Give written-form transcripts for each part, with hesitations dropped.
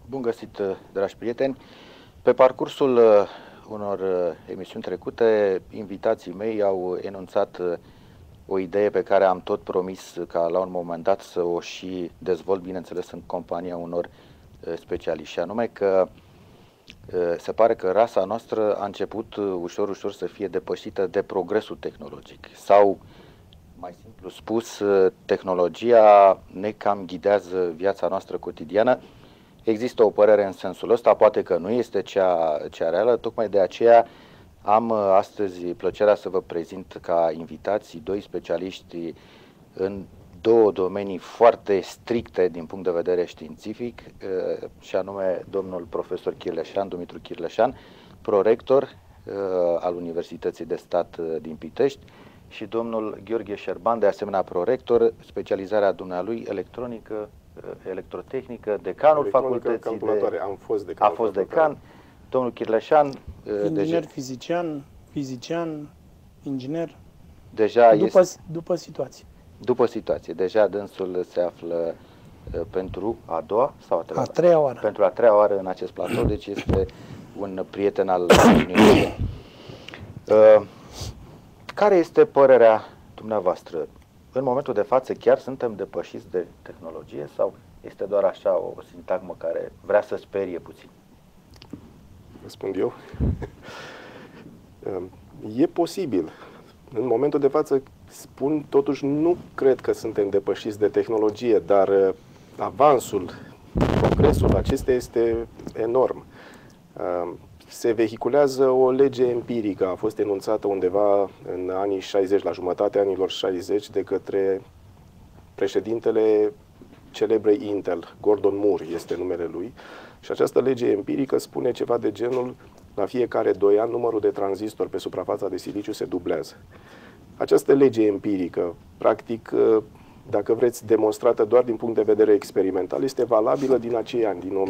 Bun găsit, dragi prieteni! Pe parcursul unor emisiuni trecute, invitații mei au enunțat o idee pe care am tot promis ca la un moment dat să o și dezvolt, bineînțeles, în compania unor specialiști, și anume că se pare că rasa noastră a început ușor, ușor să fie depășită de progresul tehnologic. Sau, mai simplu spus, tehnologia ne cam ghidează viața noastră cotidiană. Există o părere în sensul ăsta, poate că nu este cea reală, tocmai de aceea am astăzi plăcerea să vă prezint ca invitații doi specialiști în două domenii foarte stricte din punct de vedere științific, și anume domnul profesor Chirleșan, Dumitru Chirleșan, prorector al Universității de Stat din Pitești, și domnul Gheorghe Șerban, de asemenea prorector, specializarea dumnealui electronică, electrotehnică, decanul facultății de... Am fost decan. A fost decan. Domnul Chirleșan, inginer fizician, inginer. Deja după situație. După situație. Deja dânsul se află pentru a doua sau a treia oară. Pentru a treia oară în acest platou, deci este un prieten al Uniunii. Care este părerea dumneavoastră? În momentul de față chiar suntem depășiți de tehnologie sau este doar așa o sintagmă care vrea să sperie puțin? Răspund eu. E posibil. În momentul de față spun, totuși nu cred că suntem depășiți de tehnologie, dar avansul, progresul acesta este enorm. Se vehiculează o lege empirică, a fost enunțată undeva în anii 60, la jumătatea anilor 60, de către președintele celebrei Intel, Gordon Moore este numele lui, și această lege empirică spune ceva de genul: la fiecare 2 ani numărul de tranzistori pe suprafața de siliciu se dublează. Această lege empirică, practic, dacă vreți, demonstrată doar din punct de vedere experimental, este valabilă din acei ani, din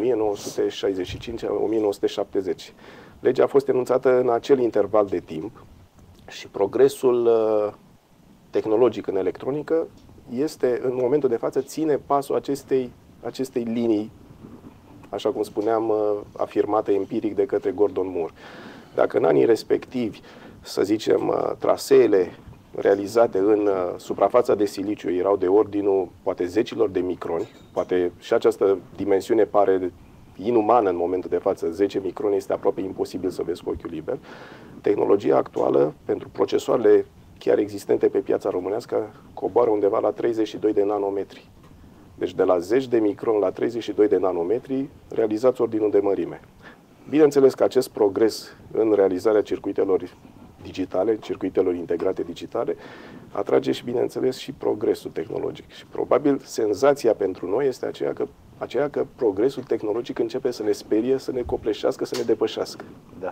1965-1970. Legea a fost enunțată în acel interval de timp și progresul tehnologic în electronică este, în momentul de față, ține pasul acestei linii, așa cum spuneam, afirmată empiric de către Gordon Moore. Dacă în anii respectivi, să zicem, traseele realizate în suprafața de siliciu erau de ordinul poate zecilor de microni, poate și această dimensiune pare inumană în momentul de față, 10 microni este aproape imposibil să vezi cu ochiul liber. Tehnologia actuală, pentru procesoarele chiar existente pe piața românească, coboară undeva la 32 de nanometri. Deci de la 10 de microni la 32 de nanometri, realizați ordinul de mărime. Bineînțeles că acest progres în realizarea circuitelor digitale, circuitelor integrate digitale, atrage și, bineînțeles, și progresul tehnologic. Și probabil senzația pentru noi este aceea că progresul tehnologic începe să ne sperie, să ne copleșească, să ne depășească. Da.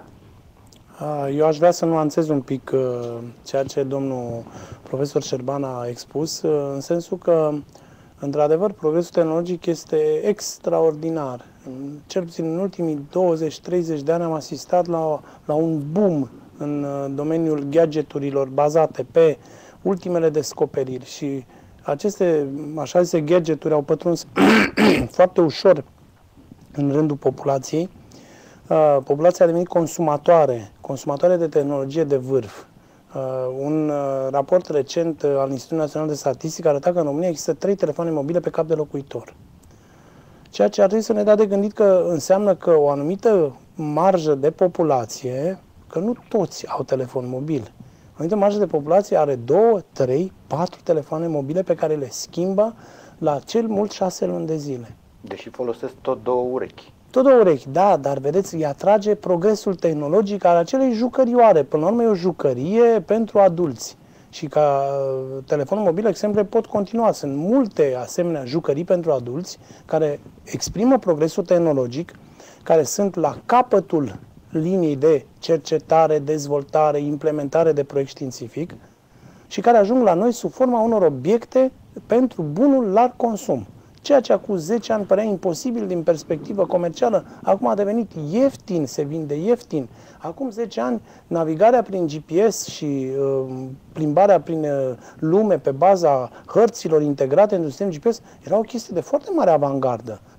Eu aș vrea să nuanțez un pic ceea ce domnul profesor Șerban a expus, în sensul că, într-adevăr, progresul tehnologic este extraordinar. Cel puțin în ultimii 20-30 de ani am asistat la un boom în domeniul gadgeturilor bazate pe ultimele descoperiri și aceste, așa zise, gadgeturi au pătruns foarte ușor în rândul populației. Populația a devenit consumatoare de tehnologie de vârf. Un raport recent al Institutului Național de Statistică arăta că în România există 3 telefoane mobile pe cap de locuitor. Ceea ce ar trebui să ne dea de gândit că înseamnă că o anumită marjă de populație, că nu toți au telefon mobil, o anumită marjă de populație are 2, 3, 4 telefoane mobile pe care le schimbă la cel mult 6 luni de zile. Deși folosesc tot 2 urechi. Tot 2 urechi, da, dar vedeți, îi atrage progresul tehnologic al acelei jucărioare. Până la urmă e o jucărie pentru adulți. Și ca telefonul mobil, exemple, pot continua. Sunt multe asemenea jucării pentru adulți care exprimă progresul tehnologic, care sunt la capătul liniei de cercetare, dezvoltare, implementare de proiect științific și care ajung la noi sub forma unor obiecte pentru bunul larg consum. Ceea ce acum 10 ani părea imposibil din perspectivă comercială, acum a devenit ieftin, se vinde ieftin. Acum 10 ani, navigarea prin GPS și plimbarea prin lume pe baza hărților integrate într-un sistem GPS era o chestie de foarte mare avangardă.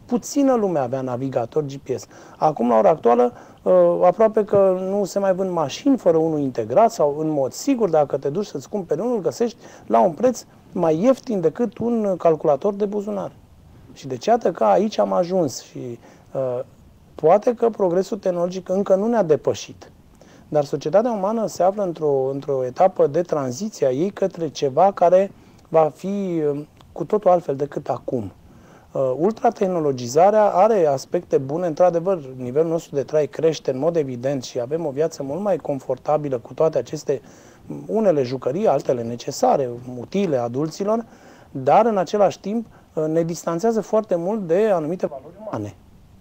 puțină lume avea navigator GPS. Acum, la ora actuală, aproape că nu se mai vând mașini fără unul integrat sau în mod sigur, dacă te duci să-ți cumperi unul, găsești la un preț mai ieftin decât un calculator de buzunar. Și deci iată că aici am ajuns și poate că progresul tehnologic încă nu ne-a depășit. Dar societatea umană se află într-o etapă de tranziție a ei către ceva care va fi cu totul altfel decât acum. Ultratehnologizarea are aspecte bune, într-adevăr, nivelul nostru de trai crește în mod evident și avem o viață mult mai confortabilă cu toate aceste, unele jucării, altele necesare, utile adulților, dar în același timp ne distanțează foarte mult de anumite valori umane.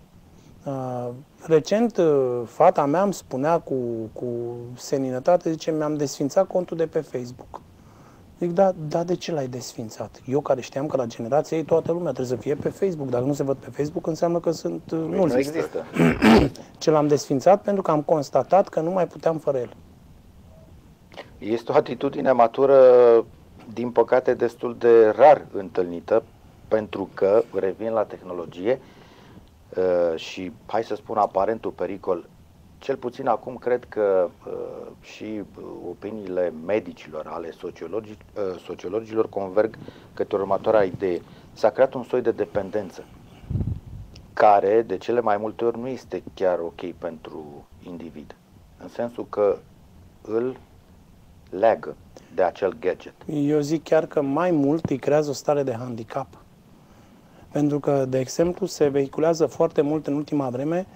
Recent, fata mea îmi spunea cu seninătate, zice, mi-am desfințat contul de pe Facebook. Zic, da, de ce l-ai desfințat? Eu care știam că la generația ei toată lumea trebuie să fie pe Facebook. Dacă nu se văd pe Facebook, înseamnă că nu există. Ce l-am desfințat pentru că am constatat că nu mai puteam fără el. Este o atitudine matură, din păcate, destul de rar întâlnită, pentru că, revin la tehnologie, și, hai să spun, aparentul pericol, cel puțin acum cred că și opiniile medicilor, ale sociologilor converg către următoarea idee. S-a creat un soi de dependență care, de cele mai multe ori, nu este chiar ok pentru individ, în sensul că îl leagă de acel gadget. Eu zic chiar că mai mult îi creează o stare de handicap. Pentru că, de exemplu, se vehiculează foarte mult în ultima vreme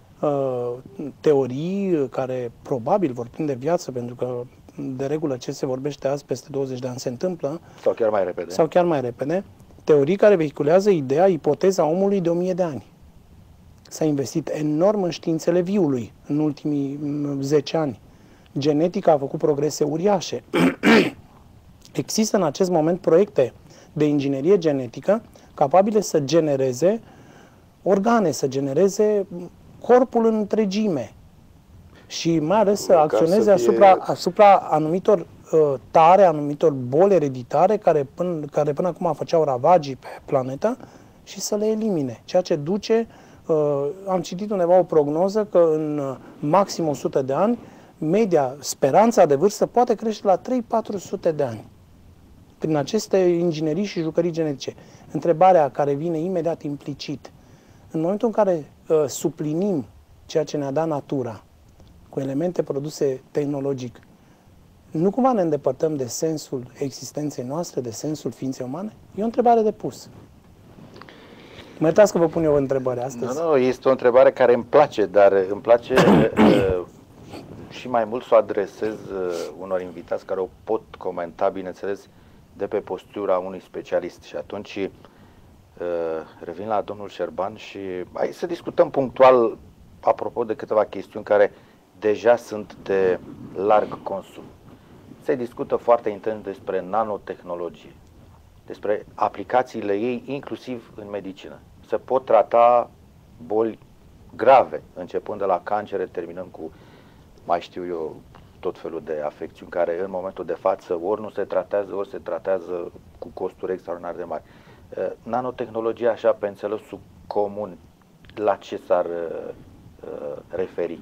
teorii care probabil vor prinde viață, pentru că, de regulă, ce se vorbește azi, peste 20 de ani se întâmplă. Sau chiar mai repede. Sau chiar mai repede. Teorii care vehiculează ideea, ipoteza omului de 1000 de ani. S-a investit enorm în științele viului în ultimii 10 ani. Genetica a făcut progrese uriașe. Există în acest moment proiecte de inginerie genetică capabile să genereze organe, să genereze corpul în întregime și mai ales să acționeze asupra anumitor tare, anumitor boli ereditare care până acum făceau ravagii pe planetă și să le elimine. Ceea ce duce, am citit undeva o prognoză că în maxim 100 de ani, media, speranța de vârstă poate crește la 300-400 de ani prin aceste inginerii și jucării genetice. Întrebarea care vine imediat implicit, în momentul în care suplinim ceea ce ne-a dat natura cu elemente produse tehnologic, nu cumva ne îndepărtăm de sensul existenței noastre, de sensul ființei umane? E o întrebare de pus. Mă iertați că vă pun eu o întrebare astăzi. Nu, este o întrebare care îmi place, dar îmi place și mai mult să o adresez unor invitați care o pot comenta, bineînțeles, de pe postura unui specialist. Și atunci revin la domnul Șerban și hai să discutăm punctual apropo de câteva chestiuni care deja sunt de larg consum. Se discută foarte intens despre nanotehnologie, despre aplicațiile ei, inclusiv în medicină. Se pot trata boli grave, începând de la cancere, terminând cu, mai știu eu, tot felul de afecțiuni care în momentul de față ori nu se tratează, ori se tratează cu costuri extraordinar de mari. Nanotehnologia, așa, pe înțelesul comun, la ce s-ar referi?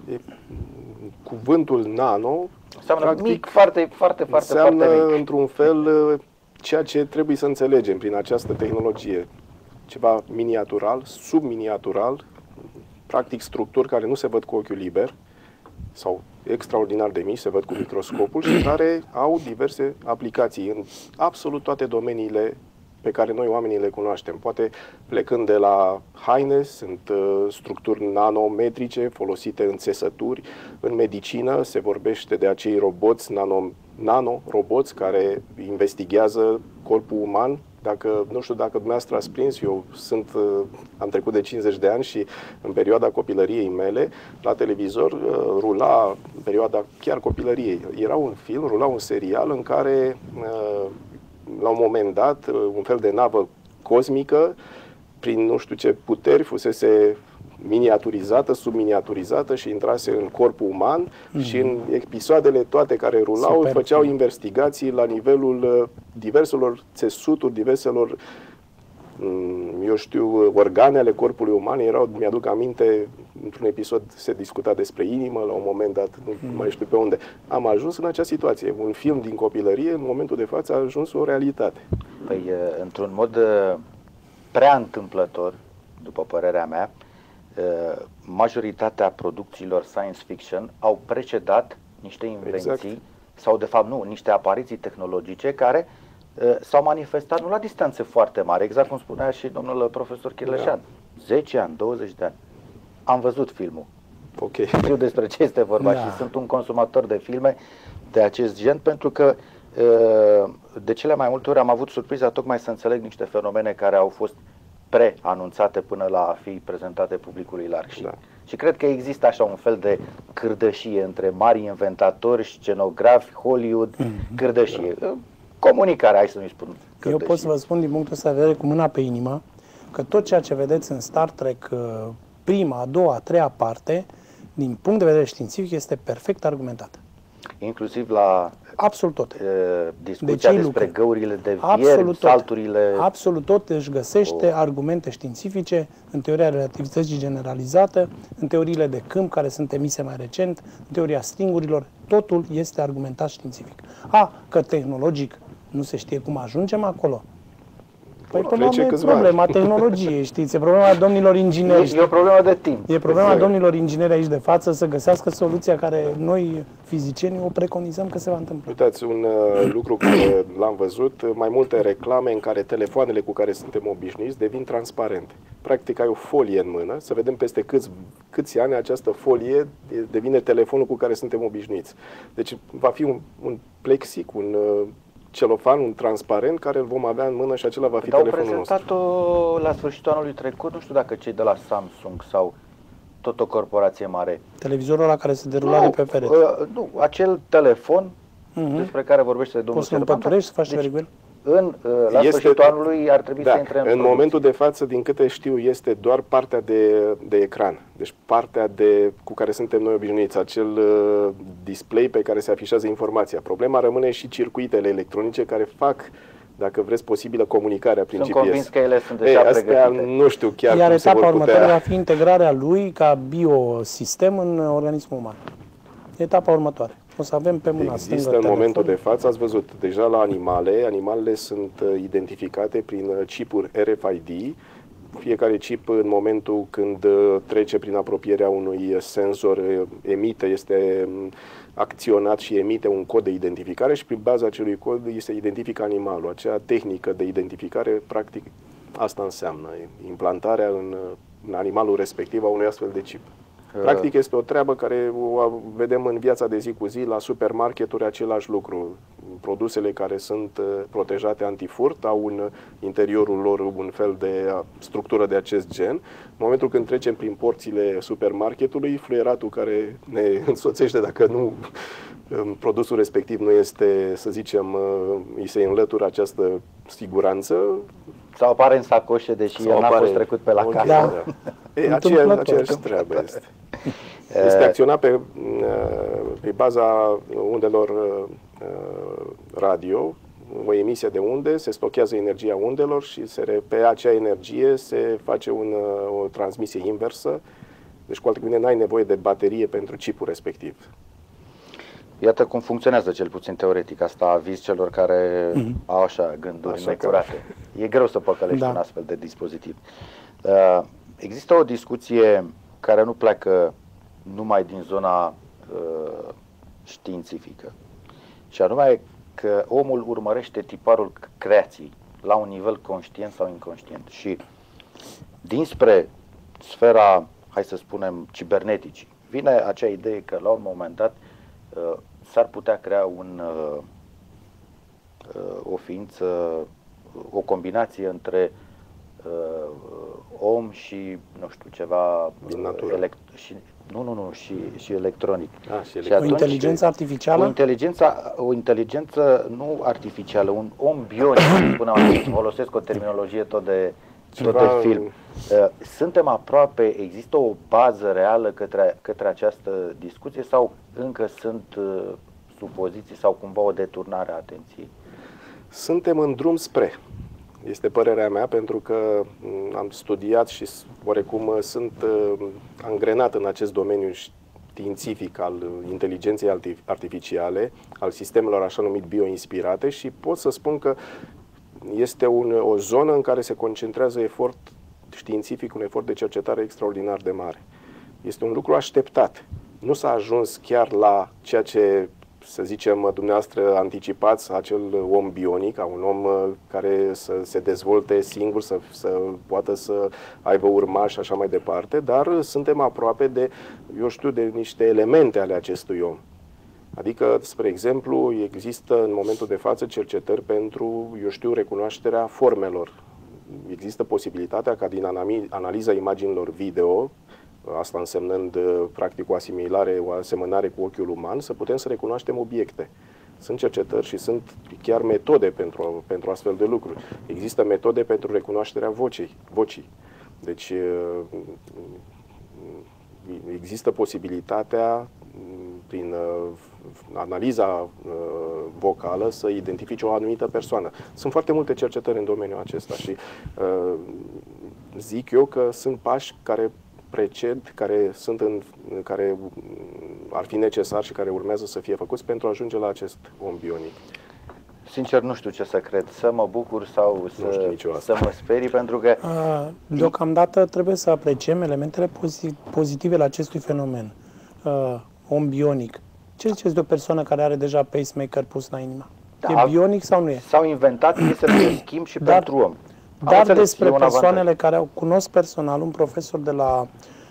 Cuvântul nano înseamnă practic, mic, foarte înseamnă, mic. într-un fel, ceea ce trebuie să înțelegem prin această tehnologie. Ceva miniatural, subminiatural, practic structuri care nu se văd cu ochiul liber sau extraordinar de mici, se văd cu microscopul și care au diverse aplicații în absolut toate domeniile pe care noi oamenii le cunoaștem. Poate plecând de la haine, sunt structuri nanometrice folosite în țesături. În medicină se vorbește de acei roboți, nanoroboți care investigează corpul uman. Nu știu dacă dumneavoastră ați prins, eu am trecut de 50 de ani și în perioada copilăriei mele, la televizor rula, în perioada chiar copilăriei, era un film, rula un serial în care la un moment dat, un fel de navă cosmică, prin nu știu ce puteri, fusese miniaturizată, subminiaturizată și intrase în corpul uman și în episoadele toate care rulau făceau investigații la nivelul diverselor țesuturi, diverselor eu știu, organe ale corpului uman erau, mi-aduc aminte, într-un episod se discuta despre inimă, la un moment dat, nu mai știu pe unde. Am ajuns în acea situație. Un film din copilărie, în momentul de față, a ajuns o realitate. Păi, într-un mod prea întâmplător, după părerea mea, majoritatea producțiilor science fiction au precedat niște invenții, sau de fapt nu, niște apariții tehnologice care s-au manifestat nu la distanțe foarte mari, exact cum spunea și domnul profesor Chirleșan. 10 ani, 20 de ani. Am văzut filmul. Okay. Știu despre ce este vorba și sunt un consumator de filme de acest gen, pentru că de cele mai multe ori am avut surpriza tocmai să înțeleg niște fenomene care au fost pre-anunțate până la a fi prezentate publicului larg. Și cred că există așa un fel de cârdășie între mari inventatori, scenografi, Hollywood, cârdășie. Comunicarea, hai să nu-i spun cârdășie. Eu pot să vă spun din punctul ăsta de vedere, cu mâna pe inimă, că tot ceea ce vedeți în Star Trek, prima, a doua, a treia parte, din punct de vedere științific, este perfect argumentat. Inclusiv la absolut tot. Discuția despre găurile de vieri, salturile... Absolut tot își găsește argumente științifice în teoria relativității generalizată, în teoriile de câmp care sunt emise mai recent, în teoria stringurilor, totul este argumentat științific. Că tehnologic nu se știe cum ajungem acolo. Păi e problema tehnologiei, știți, e problema domnilor ingineri. E o problemă de timp. E problema domnilor ingineri aici de față să găsească soluția care noi, fizicienii, o preconizăm că se va întâmpla. Uitați, un lucru care l-am văzut, mai multe reclame în care telefoanele cu care suntem obișnuiți devin transparente. Practic ai o folie în mână, să vedem peste câți ani această folie devine telefonul cu care suntem obișnuiți. Deci va fi un plexic, un celofan, un transparent, care îl vom avea în mână și acela va fi telefonul nostru. Au prezentat-o la sfârșitul anului trecut, nu știu dacă cei de la Samsung sau tot o corporație mare. Televizorul ăla care se derula de pe perete. Nu, acel telefon despre care vorbește domnul Poți să-l împăturești, să faci reguli? La sfârșitul anului ar trebui să intre în momentul de față, din câte știu, este doar partea de ecran. Deci partea cu care suntem noi obișnuiți, acel display pe care se afișează informația. Problema rămâne și circuitele electronice care fac, dacă vreți, posibilă comunicarea prin GPS. Sunt convins că ele sunt deja pregătite. Nu știu chiar Iar cum se vor etapa putea... următoare va fi integrarea lui ca biosistem în organismul uman. Etapa următoare. O să avem pe mâna stângă în momentul de față, ați văzut, deja la animalele sunt identificate prin chipuri RFID. Fiecare chip, în momentul când trece prin apropierea unui senzor, este acționat și emite un cod de identificare și prin baza acelui cod se identifică animalul. Acea tehnică de identificare, practic, asta înseamnă implantarea în animalul respectiv a unui astfel de chip. Practic este o treabă care o vedem în viața de zi cu zi, la supermarketuri același lucru. Produsele care sunt protejate antifurt au în interiorul lor un fel de structură de acest gen. În momentul când trecem prin porțile supermarketului, fluieratul care ne însoțește, dacă nu produsul respectiv nu este, să zicem, îi se înlătură această siguranță. Sau apare în sacoșe, deși el n-a fost trecut pe la casă. Da. Aceeași treabă este. Este acționat pe baza undelor radio, o emisie de unde, se stochează energia undelor și pe acea energie se face o transmisie inversă. Deci, cu alte cuvinte, n-ai nevoie de baterie pentru chipul respectiv. Iată cum funcționează, cel puțin teoretic, asta aviz celor care au așa gânduri necurate. E greu să păcălești un astfel de dispozitiv. Există o discuție care nu pleacă numai din zona științifică, și anume că omul urmărește tiparul creației la un nivel conștient sau inconștient. Și dinspre sfera, hai să spunem, ciberneticii, vine acea idee că la un moment dat s-ar putea crea o ființă, o combinație între om și, nu știu, ceva și electronic. Și o inteligență artificială? O inteligență nu artificială, un om bionic, folosesc o terminologie tot de film. Suntem aproape, există o bază reală către această discuție sau încă sunt supoziții sau cumva o deturnare a atenției? Suntem în drum spre. Este părerea mea, pentru că am studiat și oarecum sunt angrenat în acest domeniu științific al inteligenței artificiale, al sistemelor așa numit bioinspirate, și pot să spun că este o zonă în care se concentrează efort științific, un efort de cercetare extraordinar de mare. Este un lucru așteptat. Nu s-a ajuns chiar la ceea ce, să zicem, dumneavoastră anticipați, acel om bionic, un om care să se dezvolte singur, să poată să aibă urmași și așa mai departe, dar suntem aproape de, eu știu, de niște elemente ale acestui om. Adică, spre exemplu, există în momentul de față cercetări pentru, eu știu, recunoașterea formelor. Există posibilitatea ca din analiza imaginilor video, asta însemnând practic o asimilare, o asemănare cu ochiul uman, să putem să recunoaștem obiecte. Sunt cercetări și sunt chiar metode pentru astfel de lucruri. Există metode pentru recunoașterea vocii. Deci există posibilitatea prin analiza vocală să identifice o anumită persoană. Sunt foarte multe cercetări în domeniul acesta și zic eu că sunt pași care preced, care ar fi necesari și care urmează să fie făcuți pentru a ajunge la acest om bionic. Sincer, nu știu ce să cred, să mă bucur sau să mă sperii, pentru că... Deocamdată trebuie să apreciem elementele pozitive la acestui fenomen. Om bionic. Ce ziceți de o persoană care are deja pacemaker pus la inimă? Da, e bionic sau nu e? S-au inventat piesele de schimb și pentru om. Dar despre persoanele care cunosc personal, un profesor de la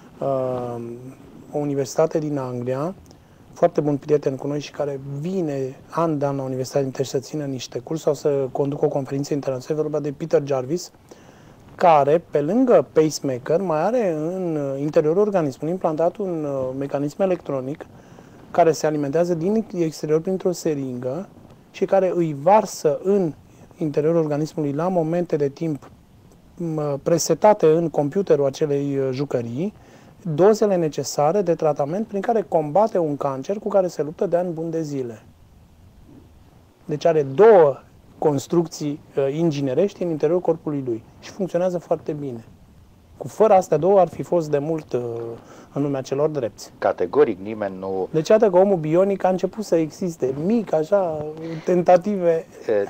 o universitate din Anglia, foarte bun prieten cu noi și care vine an de an la Universitatea Inter să țină niște cursuri sau să conducă o conferință internațională, vorba de Peter Jarvis, care, pe lângă pacemaker, mai are în interiorul organismului implantat un mecanism electronic care se alimentează din exterior printr-o seringă și care îi varsă în interiorul organismului la momente de timp presetate în computerul acelei jucării dozele necesare de tratament prin care combate un cancer cu care se luptă de ani buni de zile. Deci are două construcții inginerești în interiorul corpului lui și funcționează foarte bine. Fără astea două ar fi fost de mult în lumea celor drepți. Categoric nimeni nu... Deci iată că omul bionic a început să existe, mic, așa, tentative.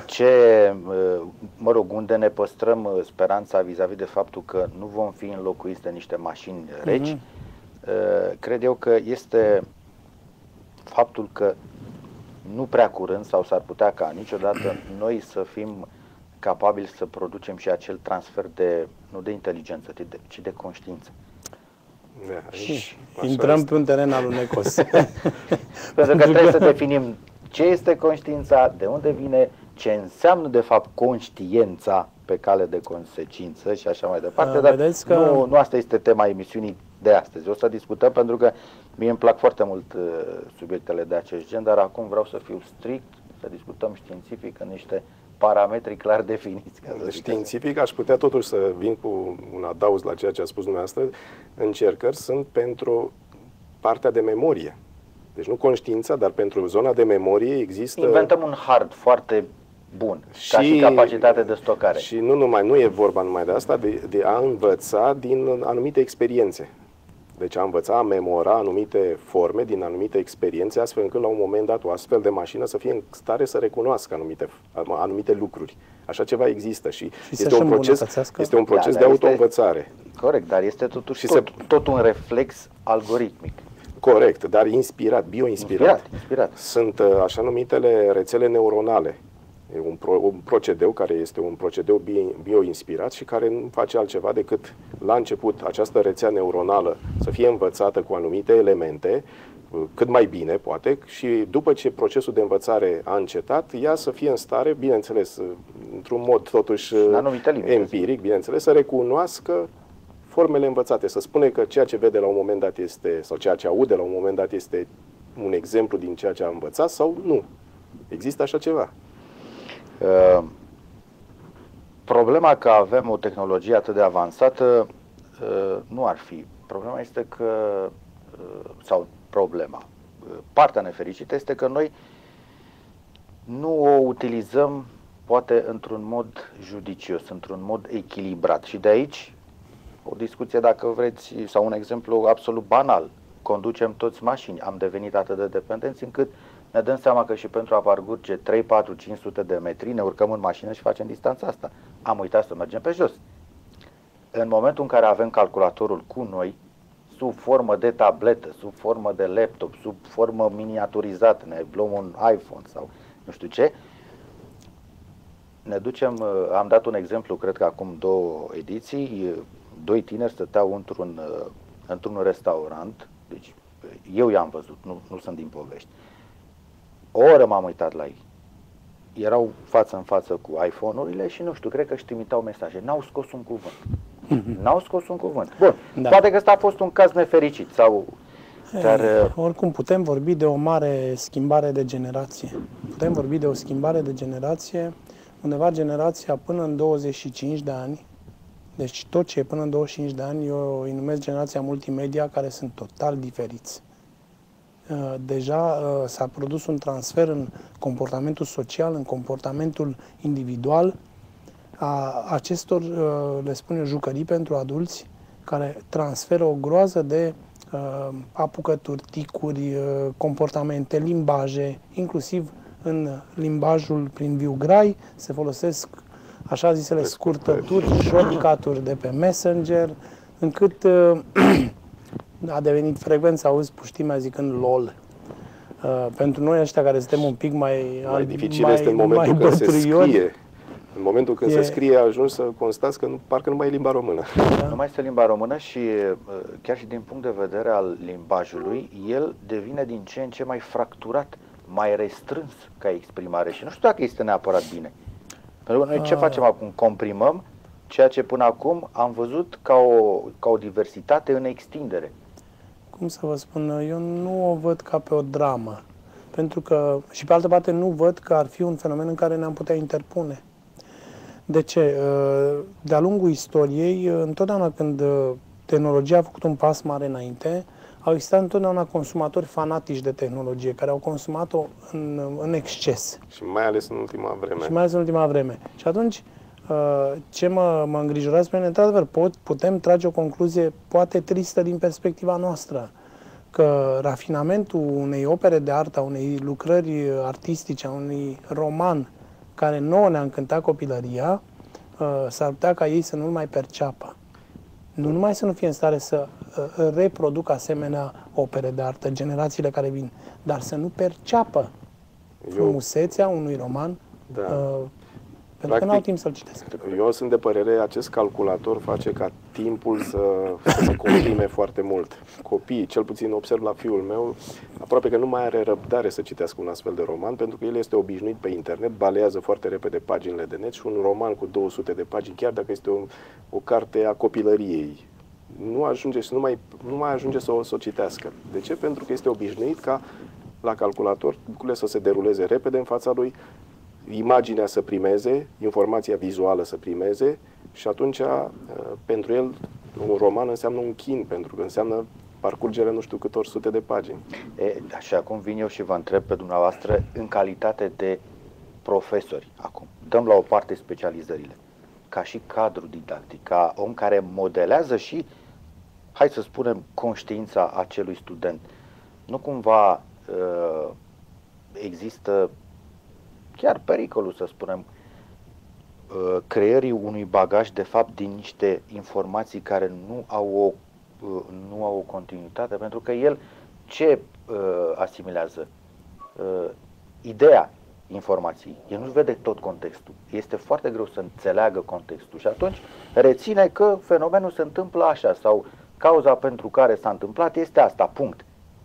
Mă rog, unde ne păstrăm speranța vis-a-vis de faptul că nu vom fi înlocuiți de niște mașini reci, cred eu că este faptul că nu prea curând, sau s-ar putea ca niciodată, noi să fim capabili să producem și acel transfer de, nu de inteligență, ci de conștiință. Și intrăm pe un teren alunecos. Pentru că trebuie să definim ce este conștiința, de unde vine, ce înseamnă de fapt conștiința pe cale de consecință și așa mai departe, dar nu asta este tema emisiunii de astăzi. O să discutăm pentru că mie îmi plac foarte mult subiectele de acest gen, dar acum vreau să fiu strict, să discutăm științific în niște parametri clar definiți. Științific aș putea totuși să vin cu un adaos la ceea ce a spus dumneavoastră. Încercări sunt pentru partea de memorie. Deci nu conștiința, dar pentru zona de memorie există... Inventăm un hard foarte bun, ca și capacitate de stocare. Și nu e vorba numai de asta, de a învăța din anumite experiențe. Deci a învăța, a memora anumite forme din anumite experiențe, astfel încât la un moment dat o astfel de mașină să fie în stare să recunoască anumite lucruri. Așa ceva există și este un proces de auto-învățare. Corect, dar este totuși tot un reflex algoritmic. Corect, dar inspirat, bioinspirat. Sunt așa numitele rețele neuronale. E un procedeu care este un procedeu bioinspirat și care nu face altceva decât la început această rețea neuronală să fie învățată cu anumite elemente, cât mai bine poate, și după ce procesul de învățare a încetat, ea să fie în stare, bineînțeles, într-un mod totuși empiric, bineînțeles, să recunoască formele învățate, să spune că ceea ce vede la un moment dat este, sau ceea ce aude la un moment dat este un exemplu din ceea ce a învățat sau nu. Există așa ceva. Problema că avem o tehnologie atât de avansată nu ar fi. Problema este că, partea nefericită este că noi nu o utilizăm poate într-un mod judicios, într-un mod echilibrat. Și de aici o discuție, dacă vreți, sau un exemplu absolut banal. Conducem toți mașini, am devenit atât de dependenți încât ne dăm seama că și pentru a parcurge 3, 4, 500 de metri ne urcăm în mașină și facem distanța asta. Am uitat să mergem pe jos. În momentul în care avem calculatorul cu noi, sub formă de tabletă, sub formă de laptop, sub formă miniaturizată, ne luăm un iPhone sau nu știu ce, ne ducem, am dat un exemplu, cred că acum 2 ediții, 2 tineri stăteau într-un restaurant, deci eu i-am văzut, nu sunt din povești. O oră m-am uitat la ei. Erau față în față cu iPhone-urile și nu știu, cred că își trimiteau mesaje. N-au scos un cuvânt. N-au scos un cuvânt. Bun, da. Poate că ăsta a fost un caz nefericit sau... Dar... Oricum putem vorbi de o mare schimbare de generație. Putem vorbi de o schimbare de generație, undeva generația până în 25 de ani. Deci tot ce e până în 25 de ani, eu îi numesc generația multimedia, care sunt total diferiți. Deja s-a produs un transfer în comportamentul social, în comportamentul individual a acestor, le spun eu, jucării pentru adulți, care transferă o groază de apucături, ticuri, comportamente, limbaje, inclusiv în limbajul prin viu grai se folosesc așa zisele scurtături, shortcut-uri de pe Messenger, încât a devenit frecvent să auzi puștimea zicând LOL. Pentru noi ăștia care suntem un pic mai dificil este în momentul când se scrie. În momentul când se scrie, ajungi să constați că parcă nu mai e limba română. Da. Nu mai este limba română și chiar și din punct de vedere al limbajului, el devine din ce în ce mai fracturat, mai restrâns ca exprimare și nu știu dacă este neapărat bine. Pentru că noi ce facem acum? Comprimăm ceea ce până acum am văzut ca o diversitate în extindere. Cum să vă spun, eu nu o văd ca pe o dramă. Pentru că, și pe altă parte, nu văd că ar fi un fenomen în care ne-am putea interpune. De ce? De-a lungul istoriei, întotdeauna când tehnologia a făcut un pas mare înainte, au existat întotdeauna consumatori fanatici de tehnologie, care au consumat-o în exces. Și mai ales în ultima vreme. Și mai ales în ultima vreme. Și atunci, ce mă îngrijorează pe mine, într-adevăr, putem trage o concluzie poate tristă din perspectiva noastră, că rafinamentul unei opere de artă, a unei lucrări artistice, a unui roman care nouă ne-a încântat copilăria, s-ar putea ca ei să nu-l mai perceapă. Nu numai să nu fie în stare să reproducă asemenea opere de artă, generațiile care vin, dar să nu perceapă frumusețea unui roman, pentru că n-au timp să-l citesc. Eu sunt de părere, acest calculator face ca timpul să se comprime foarte mult. Copiii, cel puțin observ la fiul meu, aproape că nu mai are răbdare să citească un astfel de roman, pentru că el este obișnuit pe internet, balează foarte repede paginile de net și un roman cu 200 de pagini, chiar dacă este o carte a copilăriei, nu mai ajunge să o citească. De ce? Pentru că este obișnuit ca la calculator lucrurile să se deruleze repede în fața lui, imaginea să primeze, informația vizuală să primeze și atunci pentru el un roman înseamnă un chin, pentru că înseamnă parcurgere nu știu câtor sute de pagini. Și acum vin eu și vă întreb pe dumneavoastră în calitate de profesori acum. Dăm la o parte specializările. Ca și cadru didactic, ca om care modelează și, hai să spunem, conștiința acelui student. Nu cumva există chiar pericolul, să spunem, creării unui bagaj, de fapt, din niște informații care nu au o continuitate, pentru că el ce asimilează? Ideea informației. El nu vede tot contextul. Este foarte greu să înțeleagă contextul și atunci reține că fenomenul se întâmplă așa sau cauza pentru care s-a întâmplat este asta, punct.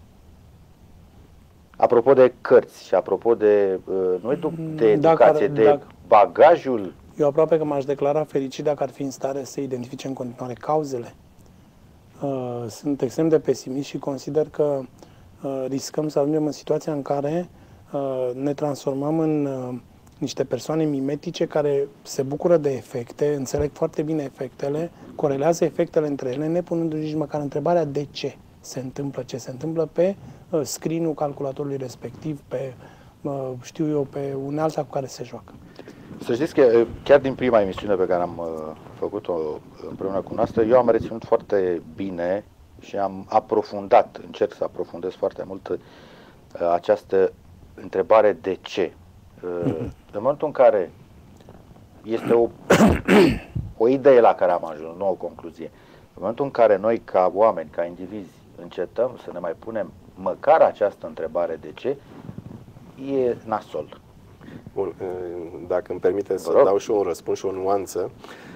Apropo de cărți și apropo de, de educație, de bagajul... Eu aproape că m-aș declara fericit dacă ar fi în stare să identifice în continuare cauzele. Sunt extrem de pesimist și consider că riscăm să ajungem în situația în care ne transformăm în niște persoane mimetice care se bucură de efecte, înțeleg foarte bine efectele, corelează efectele între ele, nepunându-și nici măcar întrebarea de ce se întâmplă ce se întâmplă pe screen-ul calculatorului respectiv, pe, știu eu, pe unealta cu care se joacă. Să știți că chiar din prima emisiune pe care am făcut-o împreună cu noastră, eu am reținut foarte bine și am aprofundat, încerc să aprofundez foarte mult această întrebare de ce. În momentul în care este o idee la care am ajuns, nu o concluzie, în momentul în care noi ca oameni, ca indivizi, încetăm să ne mai punem măcar această întrebare de ce, e nasol. Bun, dacă îmi permite să dau și eu un răspuns și o nuanță.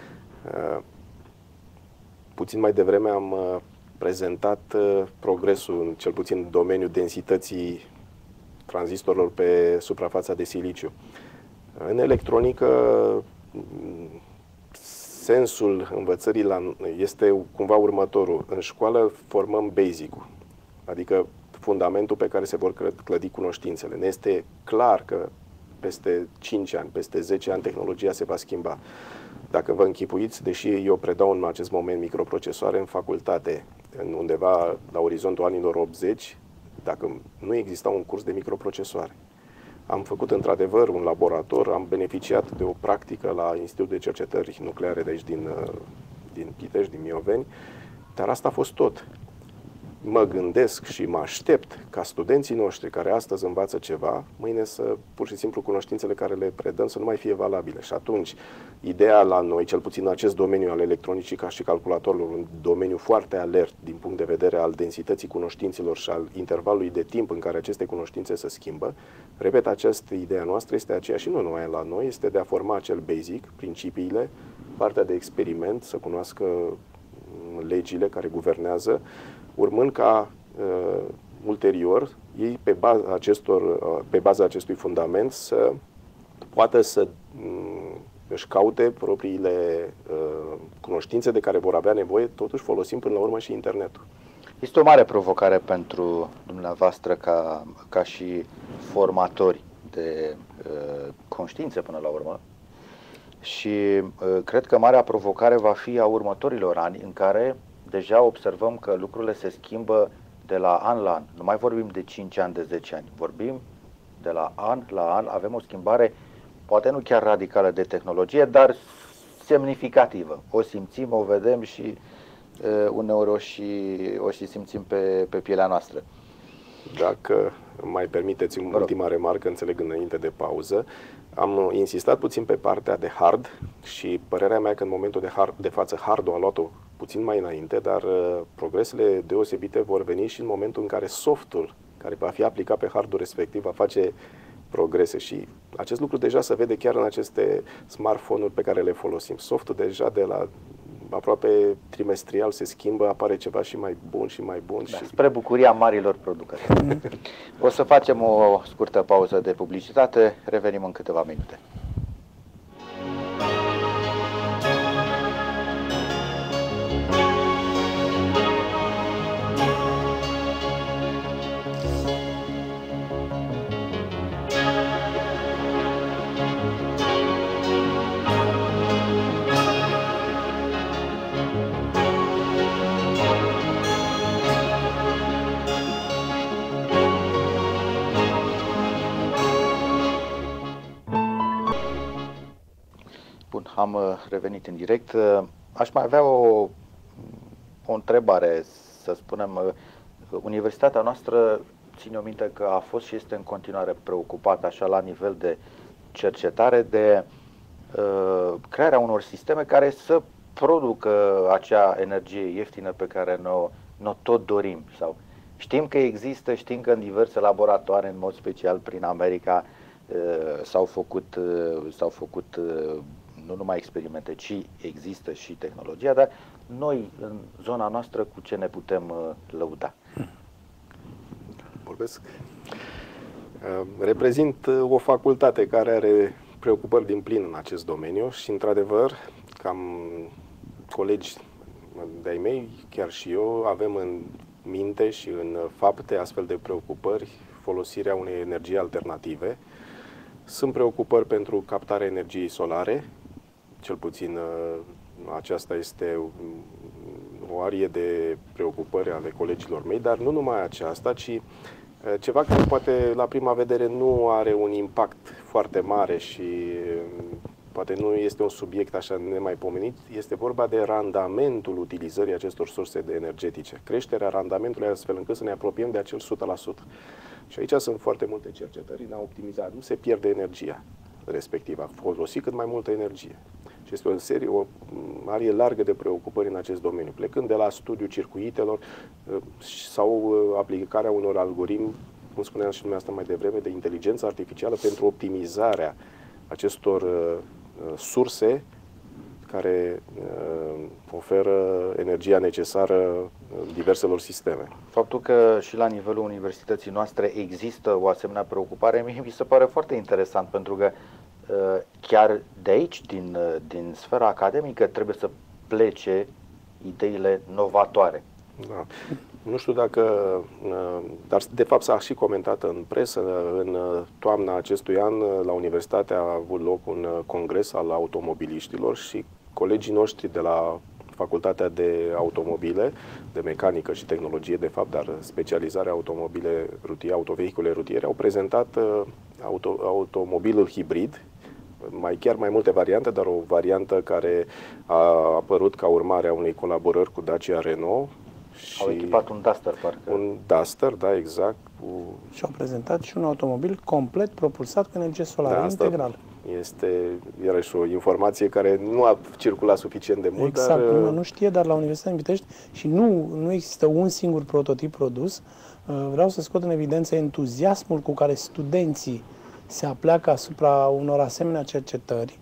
Puțin mai devreme am prezentat progresul, cel puțin în domeniul densității tranzistorilor pe suprafața de siliciu. În electronică, sensul învățării este cumva următorul. În școală formăm basic-ul, adică fundamentul pe care se vor clădi cunoștințele. Ne este clar că peste 5 ani, peste 10 ani, tehnologia se va schimba. Dacă vă închipuiți, deși eu predau în acest moment microprocesoare în facultate, în undeva la orizontul anilor 80, dacă nu exista un curs de microprocesoare. Am făcut într-adevăr un laborator, am beneficiat de o practică la Institutul de Cercetări Nucleare de aici din Pitești, din Mioveni, dar asta a fost tot. Mă gândesc și mă aștept ca studenții noștri care astăzi învață ceva, mâine să pur și simplu cunoștințele care le predăm să nu mai fie valabile. Și atunci, ideea la noi, cel puțin în acest domeniu al electronicii ca și calculatorilor, un domeniu foarte alert din punct de vedere al densității cunoștințelor și al intervalului de timp în care aceste cunoștințe se schimbă, repet, această idee noastră este aceea și nu numai la noi, este de a forma acel basic, principiile, partea de experiment, să cunoască legile care guvernează, urmând ca ulterior ei pe baza acestui fundament să poată să își caute propriile cunoștințe de care vor avea nevoie, totuși folosind până la urmă și internetul. Este o mare provocare pentru dumneavoastră ca și formatori de conștiințe până la urmă și cred că marea provocare va fi a următorilor ani în care deja observăm că lucrurile se schimbă de la an la an. Nu mai vorbim de 5 ani, de 10 ani. Vorbim de la an la an. Avem o schimbare, poate nu chiar radicală de tehnologie, dar semnificativă. O simțim, o vedem și uneori o și simțim pe pielea noastră. Dacă mai permiteți ultima remarcă, înțeleg înainte de pauză, am insistat puțin pe partea de hard și părerea mea că în momentul de față hard-ul a luat-o puțin mai înainte, dar progresele deosebite vor veni și în momentul în care softul care va fi aplicat pe hardul respectiv va face progrese și acest lucru deja se vede chiar în aceste smartphone-uri pe care le folosim. Softul deja de la aproape trimestrial se schimbă, apare ceva și mai bun și mai bun. Da, și spre bucuria marilor producători. O să facem o scurtă pauză de publicitate, revenim în câteva minute. Am revenit în direct. Aș mai avea o întrebare, să spunem. Universitatea noastră, ține o minte că a fost și este în continuare preocupată, așa la nivel de cercetare, de crearea unor sisteme care să producă acea energie ieftină pe care ne-o tot dorim. Sau știm că există, știm că în diverse laboratoare, în mod special prin America, s-au făcut nu numai experimente, ci există și tehnologia, dar noi, în zona noastră, cu ce ne putem lăuda? Vorbesc. Reprezint o facultate care are preocupări din plin în acest domeniu și, într-adevăr, cam colegi de-ai mei, chiar și eu, avem în minte și în fapte astfel de preocupări folosirea unei energii alternative. Sunt preocupări pentru captarea energiei solare, cel puțin aceasta este o arie de preocupări ale colegilor mei, dar nu numai aceasta, ci ceva care poate la prima vedere nu are un impact foarte mare și poate nu este un subiect așa nemaipomenit, este vorba de randamentul utilizării acestor surse de energetice. Creșterea randamentului astfel încât să ne apropiem de acel 100%. Și aici sunt foarte multe cercetări în a optimiza. Nu se pierde energia respectivă, a folosi cât mai multă energie. Și este o arie largă de preocupări în acest domeniu, plecând de la studiul circuitelor sau aplicarea unor algoritmi, cum spuneam și dumneavoastră mai devreme, de inteligență artificială pentru optimizarea acestor surse care oferă energia necesară diverselor sisteme. Faptul că și la nivelul universității noastre există o asemenea preocupare, mie mi se pare foarte interesant, pentru că chiar de aici, din sfera academică, trebuie să plece ideile novatoare. Da. Nu știu dacă, dar de fapt s-a și comentat în presă, în toamna acestui an la Universitate a avut loc un congres al automobiliștilor și colegii noștri de la Facultatea de Automobile, de Mecanică și Tehnologie, de fapt, dar specializarea autovehicule rutiere, au prezentat automobilul hibrid, chiar mai multe variante, dar o variantă care a apărut ca urmare a unei colaborări cu Dacia Renault. Au echipat un Duster, parcă. Un Duster, da, exact. Și au prezentat și un automobil complet propulsat cu energie solară, integral. Este, iarăși, o informație care nu a circulat suficient de mult. Exact, dar nu știe, dar la Universitatea din Pitești și nu există un singur prototip produs. Vreau să scot în evidență entuziasmul cu care studenții se apleacă asupra unor asemenea cercetări.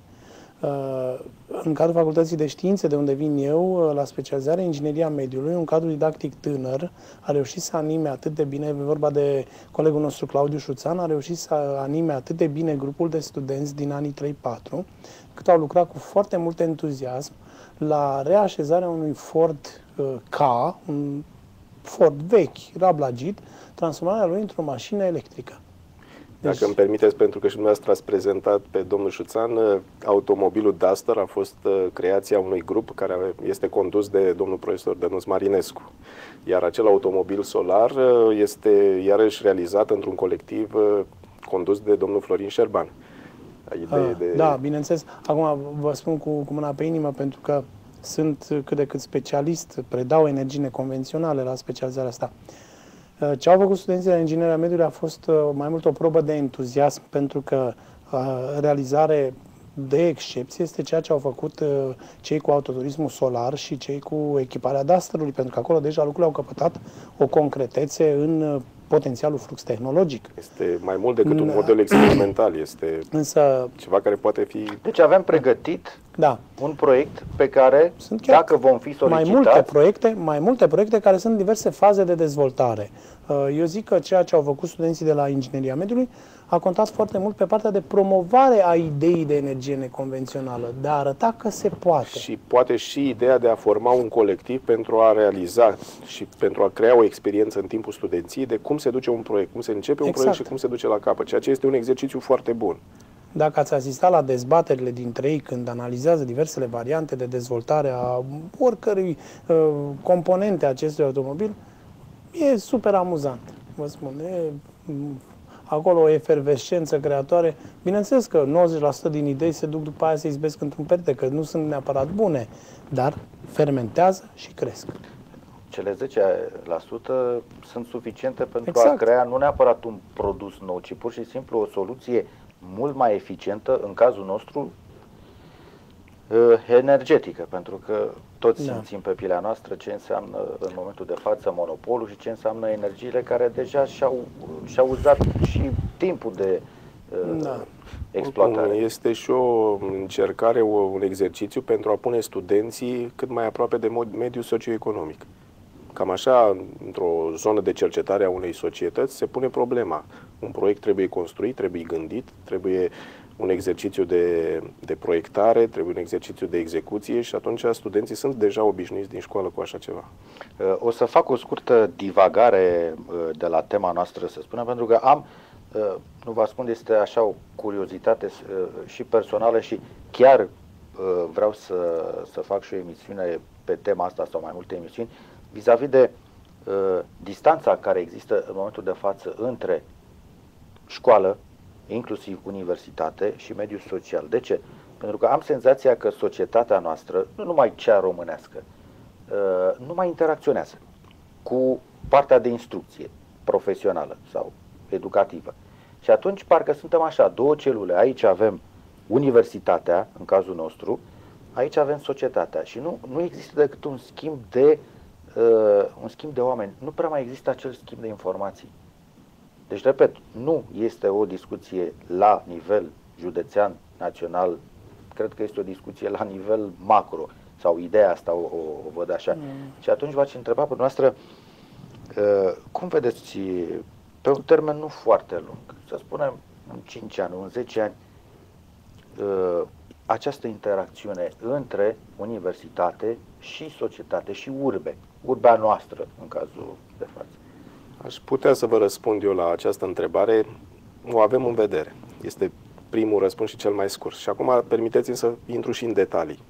În cadrul Facultății de Științe, de unde vin eu, la specializarea Ingineria Mediului, un cadru didactic tânăr a reușit să anime atât de bine, e vorba de colegul nostru Claudiu Șuțan, a reușit să anime atât de bine grupul de studenți din anii 3-4, cât au lucrat cu foarte mult entuziasm la reașezarea unui Ford K, un Ford vechi, rablagit, transformarea lui într-o mașină electrică. Dacă îmi permiteți, pentru că și dumneavoastră ați prezentat pe domnul Șuțan, automobilul Duster a fost creația unui grup care este condus de domnul profesor Dănuț Marinescu. Iar acel automobil solar este iarăși realizat într-un colectiv condus de domnul Florin Șerban. Da, bineînțeles. Acum vă spun cu mâna pe inimă, pentru că sunt cât de cât specialist, predau energii neconvenționale la specializarea asta. Ce au făcut studenții de ingineria mediului a fost mai mult o probă de entuziasm, pentru că realizare de excepție este ceea ce au făcut cei cu autoturismul solar și cei cu echiparea Dusterului, pentru că acolo deja lucrurile au căpătat o concretețe în potențialul flux tehnologic. Este mai mult decât un model experimental, este ceva care poate fi... Deci avem pregătit un proiect pe care, dacă vom fi solicitați... Mai multe proiecte care sunt în diverse faze de dezvoltare. Eu zic că ceea ce au făcut studenții de la Ingineria Mediului a contat foarte mult pe partea de promovare a ideii de energie neconvențională, de a arăta că se poate. Și poate și ideea de a forma un colectiv pentru a realiza și pentru a crea o experiență în timpul studenției de cum se duce un proiect, cum se începe un proiect și cum se duce la capăt, ceea ce este un exercițiu foarte bun. Dacă ați asistat la dezbaterile dintre ei când analizează diversele variante de dezvoltare a oricărui componente a acestui automobil, e super amuzant, vă spun. Acolo o efervescență creatoare. Bineînțeles că 90% din idei se duc după aia să izbesc într-un perete, că nu sunt neapărat bune, dar fermentează și cresc. Cele 10% sunt suficiente pentru a crea nu neapărat un produs nou, ci pur și simplu o soluție mult mai eficientă, în cazul nostru, energetică, pentru că toți simțim pe pielea noastră ce înseamnă în momentul de față monopolul și ce înseamnă energiile care deja și-au uzat și timpul de exploatare. Este și o încercare, un exercițiu pentru a pune studenții cât mai aproape de mediul socioeconomic. Cam așa, într-o zonă de cercetare a unei societăți, se pune problema. Un proiect trebuie construit, trebuie gândit, trebuie un exercițiu de proiectare, trebuie un exercițiu de execuție și atunci studenții sunt deja obișnuiți din școală cu așa ceva. O să fac o scurtă divagare de la tema noastră, să spunem, pentru că am, nu vă ascund, este așa o curiozitate și personală și chiar vreau să fac și o emisiune pe tema asta sau mai multe emisiuni, vis-a-vis de distanța care există în momentul de față între școală inclusiv universitate și mediul social. De ce? Pentru că am senzația că societatea noastră, nu numai cea românească, nu mai interacționează cu partea de instrucție profesională sau educativă. Și atunci parcă suntem așa, două celule. Aici avem universitatea, în cazul nostru, aici avem societatea și nu există decât un schimb de oameni. Nu prea mai există acel schimb de informații. Deci, repet, nu este o discuție la nivel județean, național, cred că este o discuție la nivel macro, sau ideea asta o văd așa. Și atunci v-aș întreba pe noastră, cum vedeți, pe un termen nu foarte lung, să spunem în 5 ani, în 10 ani, această interacțiune între universitate și societate și urbea noastră, în cazul de față? Aș putea să vă răspund eu la această întrebare. O avem în vedere. Este primul răspuns și cel mai scurt. Și acum permiteți-mi să intru și în detalii.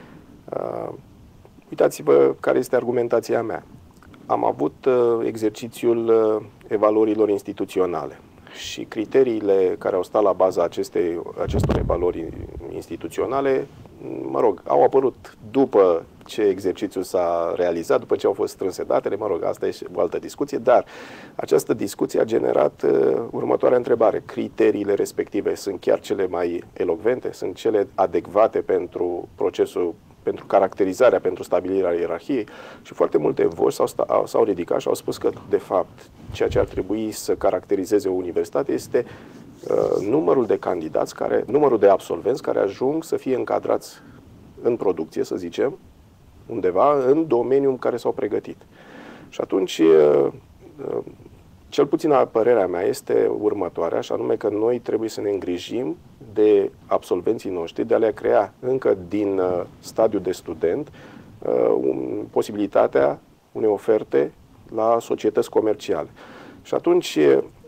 Uitați-vă care este argumentația mea. Am avut exercițiul evaluărilor instituționale și criteriile care au stat la baza acestor evaluări instituționale, mă rog, au apărut după ce exercițiul s-a realizat, după ce au fost strânse datele, mă rog, asta e o altă discuție, dar această discuție a generat următoarea întrebare. Criteriile respective sunt chiar cele mai elocvente? Sunt cele adecvate pentru procesul, pentru caracterizarea, pentru stabilirea ierarhiei? Și foarte multe voci s-au ridicat și au spus că, de fapt, ceea ce ar trebui să caracterizeze o universitate este numărul de candidați, numărul de absolvenți care ajung să fie încadrați în producție, să zicem, undeva în domeniul în care s-au pregătit. Și atunci, cel puțin părerea mea este următoarea, și anume că noi trebuie să ne îngrijim de absolvenții noștri, de a le crea încă din stadiul de student posibilitatea unei oferte la societăți comerciale. Și atunci,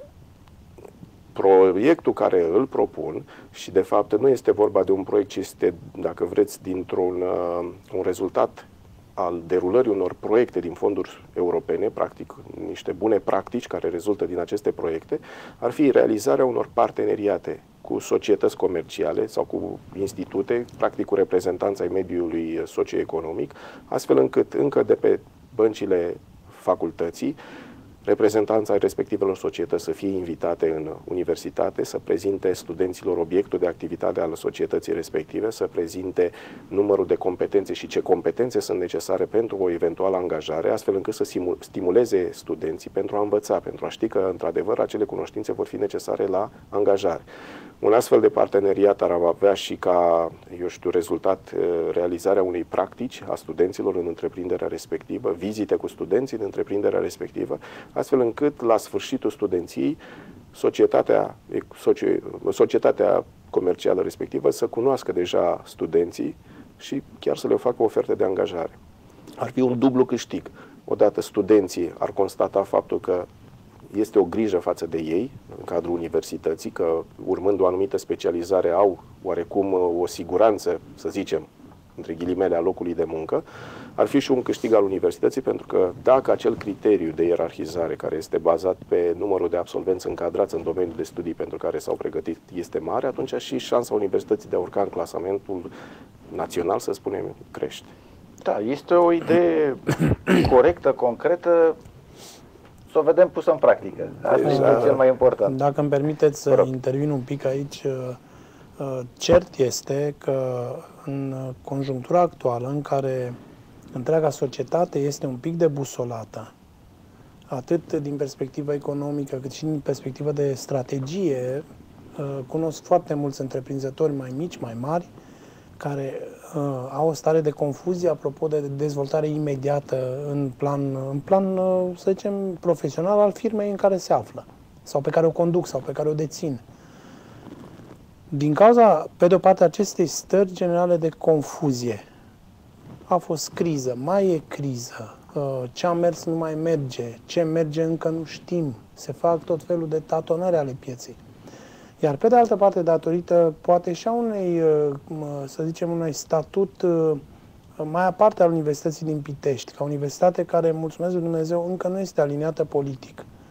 proiectul care îl propun, și de fapt nu este vorba de un proiect, ci este, dacă vreți, dintr-un un rezultat al derulării unor proiecte din fonduri europene, practic niște bune practici care rezultă din aceste proiecte, ar fi realizarea unor parteneriate cu societăți comerciale sau cu institute, practic cu reprezentanța ai mediului socioeconomic, astfel încât încă de pe băncile facultății, reprezentanța respectivelor societăți să fie invitate în universitate, să prezinte studenților obiectul de activitate al societății respective, să prezinte numărul de competențe și ce competențe sunt necesare pentru o eventuală angajare, astfel încât să stimuleze studenții pentru a învăța, pentru a ști că, într-adevăr, acele cunoștințe vor fi necesare la angajare. Un astfel de parteneriat ar avea și ca, eu știu, rezultat realizarea unei practici a studenților în întreprinderea respectivă, vizite cu studenții în întreprinderea respectivă, astfel încât, la sfârșitul studenției, societatea comercială respectivă să cunoască deja studenții și chiar să le facă oferte de angajare. Ar fi un dublu câștig. Odată studenții ar constata faptul că este o grijă față de ei în cadrul universității, că urmând o anumită specializare au oarecum o siguranță, să zicem, între ghilimele, a locului de muncă. Ar fi și un câștig al universității, pentru că dacă acel criteriu de ierarhizare, care este bazat pe numărul de absolvenți încadrați în domeniul de studii pentru care s-au pregătit, este mare, atunci și șansa universității de a urca în clasamentul național, să spunem, crește. Da, este o idee corectă, concretă, să o vedem pusă în practică. Asta este cel mai important. Dacă îmi permiteți să intervin un pic aici, cert este că în conjunctura actuală, în care întreaga societate este un pic debusolată, atât din perspectivă economică, cât și din perspectivă de strategie, cunosc foarte mulți întreprinzători mai mici, mai mari, care au o stare de confuzie apropo de dezvoltare imediată în plan, să zicem, profesional al firmei în care se află, sau pe care o conduc, sau pe care o dețin. Din cauza, pe de o parte, acestei stări generale de confuzie, a fost criză, mai e criză, ce a mers nu mai merge, ce merge încă nu știm, se fac tot felul de tatonări ale pieței. Iar pe de altă parte, datorită poate și a unei, să zicem, unui statut mai aparte al Universității din Pitești, ca universitate care, mulțumesc lui Dumnezeu, încă nu este aliniată politic.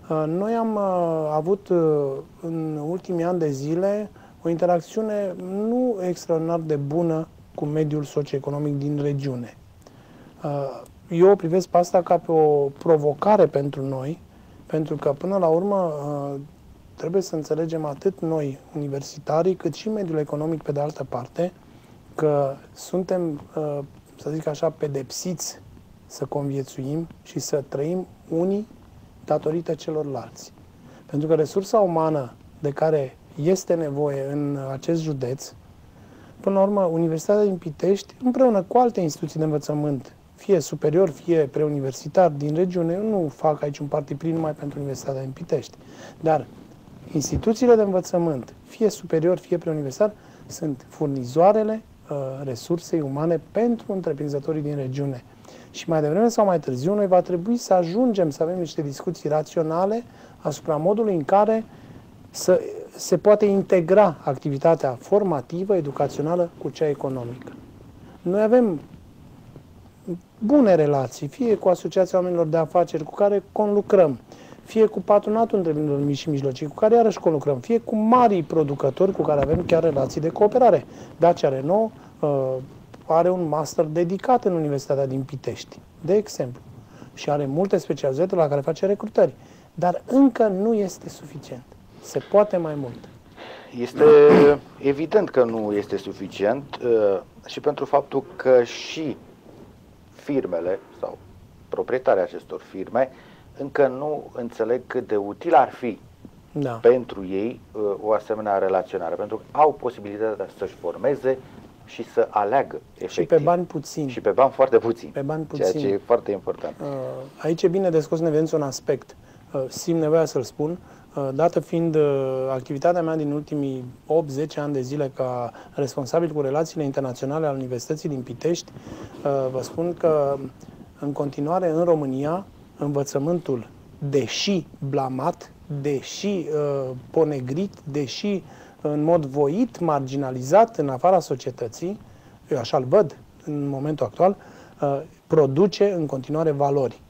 Noi am avut în ultimii ani de zile o interacțiune nu extraordinar de bună cu mediul socioeconomic din regiune. Eu o privesc pe asta ca pe o provocare pentru noi, pentru că până la urmă trebuie să înțelegem atât noi, universitarii, cât și mediul economic pe de altă parte, că suntem, să zic așa, pedepsiți să conviețuim și să trăim unii datorită celorlalți. Pentru că resursa umană de care este nevoie în acest județ, până la urmă, Universitatea din Pitești, împreună cu alte instituții de învățământ, fie superior, fie preuniversitar din regiune, eu nu fac aici un partipriu numai pentru Universitatea din Pitești, dar instituțiile de învățământ, fie superior, fie preuniversitar, sunt furnizoarele resursei umane pentru întreprinzătorii din regiune. Și mai devreme sau mai târziu, noi va trebui să ajungem să avem niște discuții raționale asupra modului în care se poate integra activitatea formativă, educațională cu cea economică. Noi avem bune relații, fie cu Asociația Oamenilor de Afaceri cu care conlucrăm, fie cu patronatul întreprinderilor mici și mijlocii cu care iarăși conlucrăm, fie cu marii producători cu care avem chiar relații de cooperare. Dacia Renault are un master dedicat în Universitatea din Pitești, de exemplu, și are multe specializări la care face recrutări. Dar încă nu este suficient. Se poate mai mult. Este evident că nu este suficient și pentru faptul că și firmele sau proprietarii acestor firme încă nu înțeleg cât de util ar fi pentru ei o asemenea relaționare, pentru că au posibilitatea să-și formeze și să aleagă efectiv. Și pe bani puțini. Și pe bani foarte puțini. Pe bani puțini. Ceea ce e foarte important. Aici e bine de scos în evidență un aspect. Simt nevoia să-l spun, dată fiind activitatea mea din ultimii 8-10 ani de zile ca responsabil cu relațiile internaționale al Universității din Pitești, vă spun că în continuare în România învățământul, deși blamat, deși ponegrit, deși în mod voit, marginalizat în afara societății, eu așa-l văd în momentul actual, produce în continuare valori.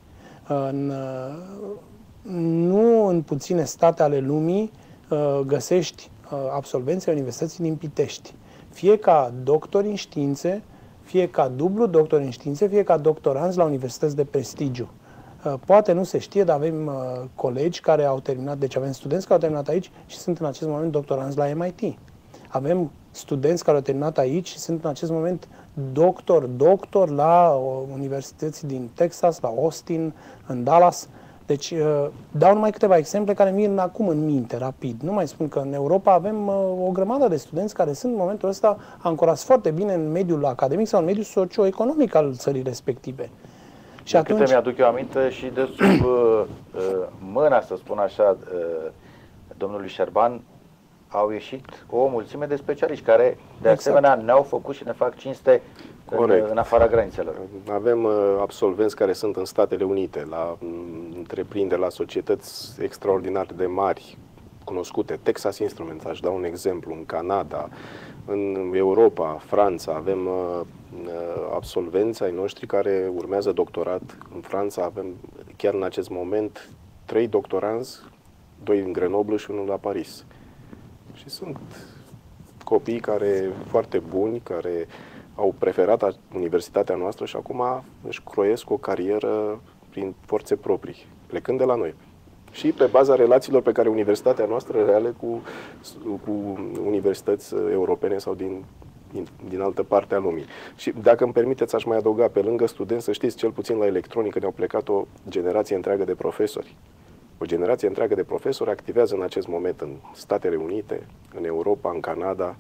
Nu în puține state ale lumii găsești absolvenții Universității din Pitești, fie ca doctori în științe, fie ca dublu doctori în științe, fie ca doctoranți la universități de prestigiu. Poate nu se știe, dar avem colegi care au terminat, deci avem studenți care au terminat aici și sunt în acest moment doctoranți la MIT. Avem studenți care au terminat aici și sunt în acest moment doctor la universități din Texas, la Austin, în Dallas. Deci dau numai câteva exemple care mi vin acum în minte, rapid. Nu mai spun că în Europa avem o grămadă de studenți care sunt în momentul ăsta ancorați foarte bine în mediul academic sau în mediul socio-economic al țării respective. Și atunci... Câte mi-aduc eu aminte și de sub mâna, să spun așa, domnului Șerban, au ieșit o mulțime de specialiști care, de asemenea, ne-au făcut și ne fac cinste în afara granițelor. Avem absolvenți care sunt în Statele Unite, la întreprinderi, la societăți extraordinar de mari, cunoscute. Texas Instruments, aș da un exemplu, în Canada, în Europa, Franța, avem absolvenți ai noștri care urmează doctorat. În Franța avem chiar în acest moment 3 doctoranzi, 2 în Grenoble și 1 la Paris. Și sunt copii foarte buni, care au preferat universitatea noastră și acum își croiesc o carieră prin forțe proprii, plecând de la noi. Și pe baza relațiilor pe care universitatea noastră le are cu universități europene sau din altă parte a lumii. Și dacă îmi permiteți, aș mai adăuga, pe lângă studenți, să știți, cel puțin la electronică ne-au plecat o generație întreagă de profesori. O generație întreagă de profesori activează în acest moment în Statele Unite, în Europa, în Canada.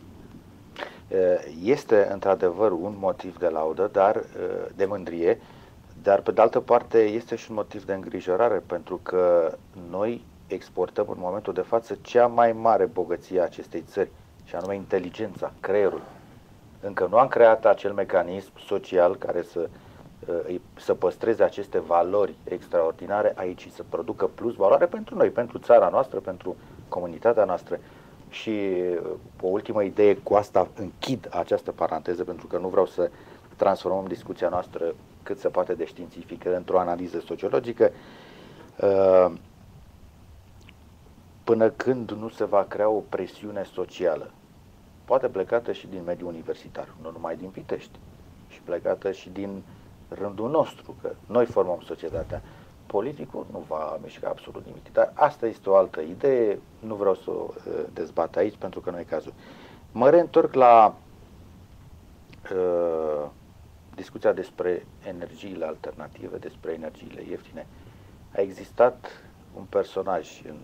Este într-adevăr un motiv de laudă, dar de mândrie, dar pe de altă parte este și un motiv de îngrijorare, pentru că noi exportăm în momentul de față cea mai mare bogăție a acestei țări, și anume inteligența, creierul. Încă nu am creat acel mecanism social care să păstreze aceste valori extraordinare aici și să producă plus valoare pentru noi, pentru țara noastră, pentru comunitatea noastră. Și o ultimă idee, cu asta închid această paranteză, pentru că nu vreau să transformăm discuția noastră cât se poate de științifică într-o analiză sociologică. până când nu se va crea o presiune socială, poate plecată și din mediul universitar, nu numai din Pitești, și plecată și din rândul nostru, că noi formăm societatea. Politicul nu va mișca absolut nimic. Dar asta este o altă idee, nu vreau să o dezbat aici pentru că nu e cazul. Mă reîntorc la discuția despre energiile alternative, despre energiile ieftine. A existat un personaj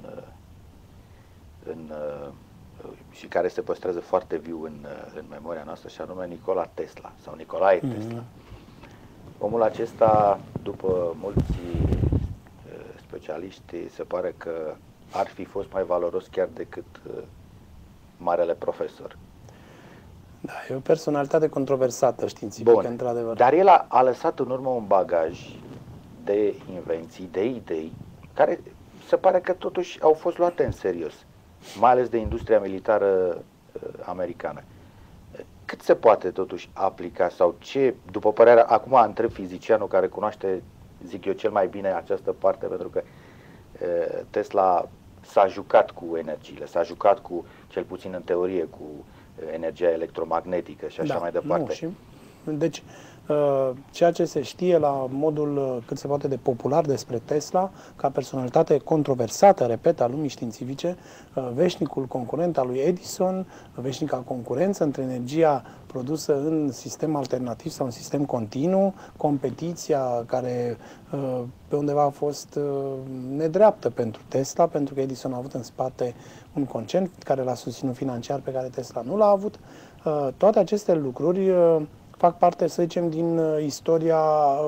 și care se păstrează foarte viu în memoria noastră, și anume Nikola Tesla sau Nicolae Tesla. Omul acesta, după mulți specialiști, se pare că ar fi fost mai valoros chiar decât marele profesor. Da, e o personalitate controversată științifică, într-adevăr. Dar el a lăsat în urmă un bagaj de invenții, de idei, care se pare că totuși au fost luate în serios, mai ales de industria militară americană. Cât se poate totuși aplica sau ce, după părerea, acum întreb fizicianul care cunoaște, zic eu, cel mai bine această parte, pentru că Tesla s-a jucat cu energiile, s-a jucat cu, cel puțin în teorie, cu energia electromagnetică și așa mai departe. Deci, ceea ce se știe la modul cât se poate de popular despre Tesla, ca personalitate controversată, repet, a lumii științifice, veșnicul concurent al lui Edison, veșnica concurență între energia produsă în sistem alternativ sau în sistem continuu, competiția care pe undeva a fost nedreaptă pentru Tesla, pentru că Edison a avut în spate un concern care l-a susținut financiar pe care Tesla nu l-a avut. Toate aceste lucruri fac parte, să zicem, din istoria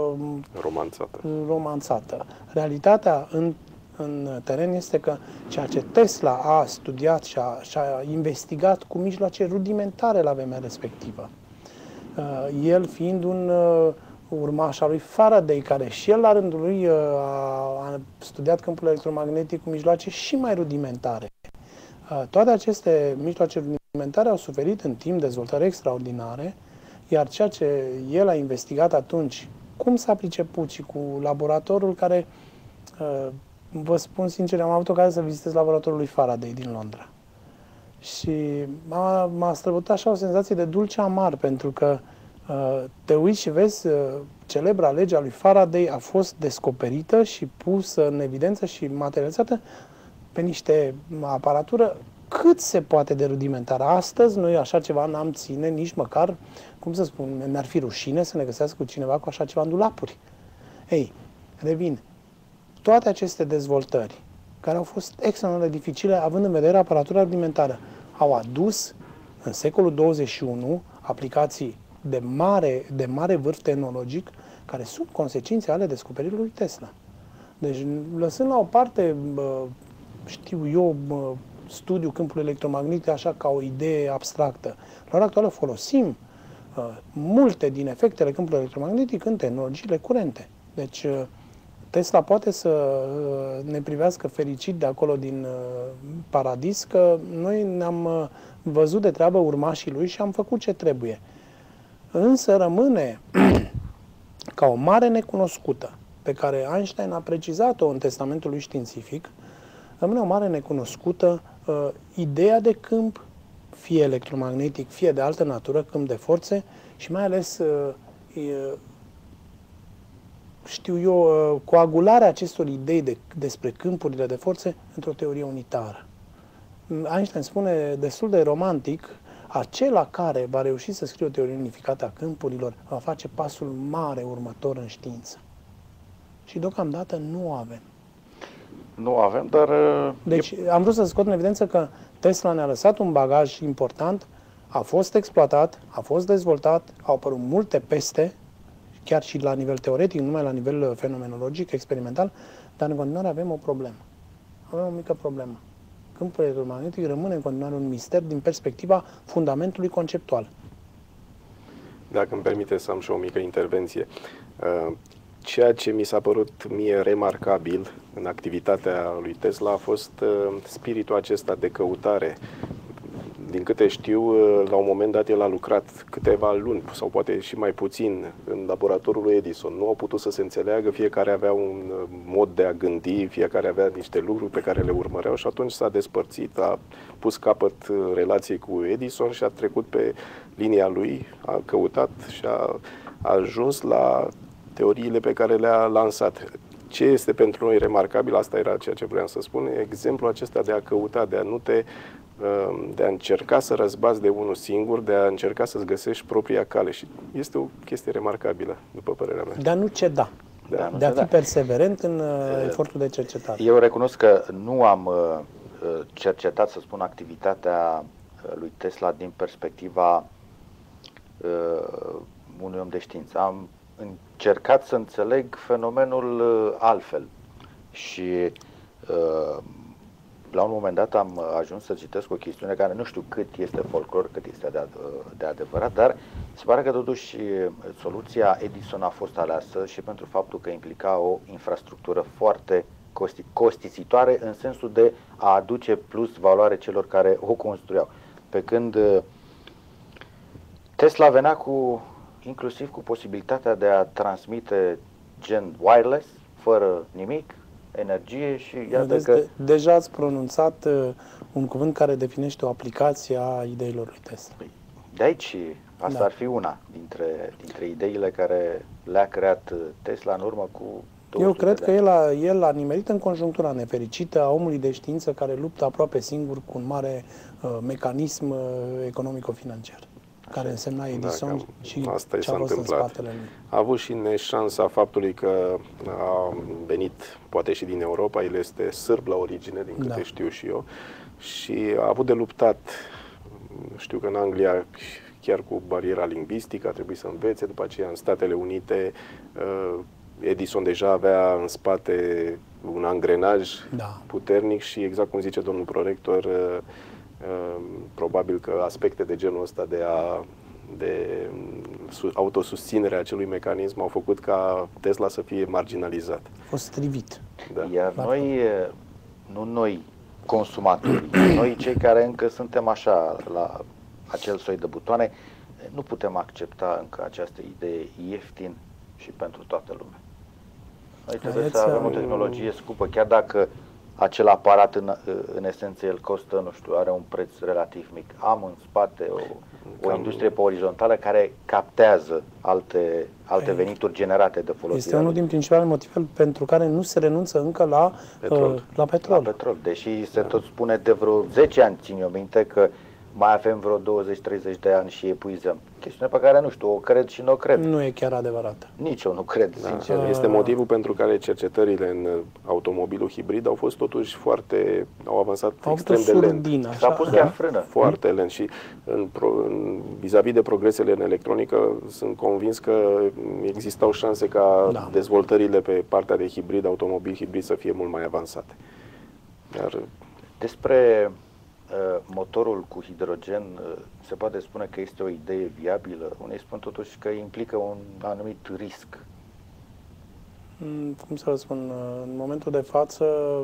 romanțată. Realitatea în teren este că ceea ce Tesla a studiat și a investigat cu mijloace rudimentare la vremea respectivă, el fiind un urmaș al lui Faraday, care și el la rândul lui a studiat câmpul electromagnetic cu mijloace și mai rudimentare. Toate aceste mijloace rudimentare au suferit în timp dezvoltări extraordinare, iar ceea ce el a investigat atunci, cum s-a priceput și cu laboratorul care, vă spun sincer, am avut ocazia să vizitez laboratorul lui Faraday din Londra. Și m-a străbătut așa o senzație de dulce amar, pentru că te uiți și vezi, celebra lege a lui Faraday a fost descoperită și pusă în evidență și materializată pe niște aparatură cât se poate de rudimentară. Astăzi noi așa ceva n-am ține nici măcar, cum să spun, mi-ar fi rușine să ne găsească cu cineva cu așa ceva în dulapuri. Ei, revin, toate aceste dezvoltări, care au fost extraordinar de dificile, având în vedere aparatura rudimentară, au adus în secolul 21 aplicații de mare vârf tehnologic, care sunt consecințe ale descoperirii lui Tesla. Deci, lăsând la o parte, știu eu, studiul câmpului electromagnetic așa ca o idee abstractă. La ora actuală folosim multe din efectele câmpului electromagnetic în tehnologiile curente. Deci Tesla poate să ne privească fericit de acolo din paradis, că noi ne-am văzut de treabă urmașii lui și am făcut ce trebuie. Însă rămâne ca o mare necunoscută, pe care Einstein a precizat-o în testamentul lui științific, rămâne o mare necunoscută ideea de câmp, fie electromagnetic, fie de altă natură, câmp de forțe și mai ales, știu eu, coagularea acestor idei despre câmpurile de forțe într-o teorie unitară. Einstein spune destul de romantic, acela care va reuși să scrie o teorie unificată a câmpurilor va face pasul mare următor în știință. Și deocamdată nu avem. Nu avem, dar... Deci am vrut să scot în evidență că Tesla ne-a lăsat un bagaj important, a fost exploatat, a fost dezvoltat, au apărut multe peste, chiar și la nivel teoretic, nu numai la nivel fenomenologic, experimental, dar în continuare avem o problemă. Avem o mică problemă. Câmpul electromagnetic rămâne în continuare un mister din perspectiva fundamentului conceptual. Dacă îmi permite să am și o mică intervenție. Ceea ce mi s-a părut mie remarcabil în activitatea lui Tesla a fost spiritul acesta de căutare, din câte știu, la un moment dat el a lucrat câteva luni sau poate și mai puțin în laboratorul lui Edison. Nu au putut să se înțeleagă, fiecare avea un mod de a gândi, fiecare avea niște lucruri pe care le urmăreau și atunci s-a despărțit, a pus capăt relației cu Edison și a trecut pe linia lui, a căutat și a ajuns la teoriile pe care le-a lansat. Ce este pentru noi remarcabil, asta era ceea ce vreau să spun, exemplul acesta de a căuta, de a încerca să răzbați de unul singur, de a încerca să-ți găsești propria cale. Și este o chestie remarcabilă, după părerea mea. De a nu ceda. Da. De a fi perseverent în efortul de cercetare. Eu recunosc că nu am cercetat, să spun, activitatea lui Tesla din perspectiva unui om de știință. Am încercat să înțeleg fenomenul altfel și la un moment dat am ajuns să citesc o chestiune care nu știu cât este folclor, cât este de adevărat, dar se pare că totuși soluția Edison a fost aleasă și pentru faptul că implica o infrastructură foarte costisitoare în sensul de a aduce plus valoare celor care o construiau. Pe când Tesla venea inclusiv cu posibilitatea de a transmite gen wireless, fără nimic, energie și iată că... Deja ați pronunțat un cuvânt care definește o aplicație a ideilor lui Tesla. De aici, asta ar fi una dintre ideile care le-a creat Tesla în urmă cu 200 Eu cred de ani. că el a nimerit în conjunctura nefericită a omului de știință care luptă aproape singur cu un mare mecanism economico-financiar, care însemna Edison și ce a fost în spatele lui. A avut și neșansa faptului că a venit, poate și din Europa, el este sârb la origine, din câte știu și eu, și a avut de luptat, știu că în Anglia, chiar cu bariera lingvistică, a trebuit să învețe, după aceea în Statele Unite, Edison deja avea în spate un angrenaj puternic și, exact cum zice domnul prorector, probabil că aspecte de genul ăsta de autosusținerea acelui mecanism au făcut ca Tesla să fie marginalizat. A fost strivit. Da. Iar noi, nu noi consumatorii, noi cei care încă suntem așa la acel soi de butoane, nu putem accepta încă această idee ieftin și pentru toată lumea. Noi trebuie să avem o tehnologie scumpă, chiar dacă acel aparat în esență el costă, nu știu, are un preț relativ mic. Am în spate o industrie pe orizontală care captează alte venituri generate de folosire. Este unul din principalele motive pentru care nu se renunță încă la petrol. La petrol. Deși se tot spune de vreo 10 ani, țin eu minte, că mai avem vreo 20-30 de ani și epuizăm. Chestiune pe care nu știu, o cred și nu o cred. Nu e chiar adevărată. Nici eu nu cred, sincer. Este motivul pentru care cercetările în automobilul hibrid au fost totuși au avansat extrem de lent. S-a pus chiar frână. Foarte lent și vis-a-vis de progresele în electronică, sunt convins că existau șanse ca dezvoltările pe partea de hibrid, automobil hibrid, să fie mult mai avansate. Despre motorul cu hidrogen se poate spune că este o idee viabilă. Unii spun totuși că implică un anumit risc. Cum să vă spun, în momentul de față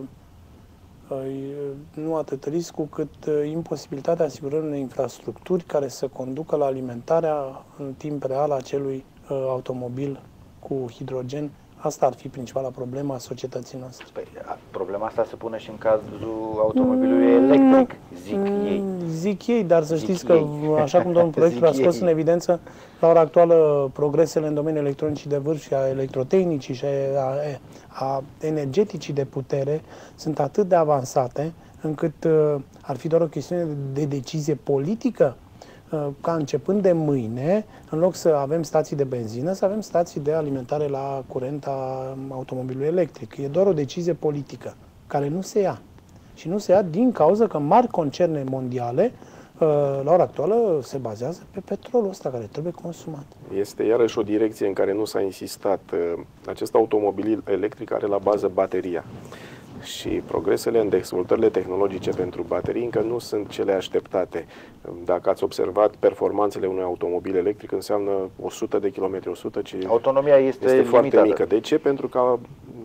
nu atât riscul cât imposibilitatea asigurării unei infrastructuri care să conducă la alimentarea în timp real a acelui automobil cu hidrogen. Asta ar fi principala problemă a societății noastre. Păi, problema asta se pune și în cazul automobilului electric, zic ei, dar să știți că, așa cum domnul proiector a scos în evidență, la ora actuală, progresele în domeniul electronicii de vârf și a electrotehnicii și a energeticii de putere sunt atât de avansate, încât ar fi doar o chestiune de decizie politică, ca începând de mâine, în loc să avem stații de benzină, să avem stații de alimentare la curent a automobilului electric. E doar o decizie politică care nu se ia. Și nu se ia din cauza că mari concerne mondiale, la ora actuală, se bazează pe petrolul ăsta care trebuie consumat. Este iarăși o direcție în care nu s-a insistat. Acest automobil electric are la bază bateria. Și progresele în dezvoltările tehnologice pentru baterii încă nu sunt cele așteptate. Dacă ați observat, performanțele unui automobil electric înseamnă 100 de km, 100, autonomia este foarte mică. De ce? Pentru că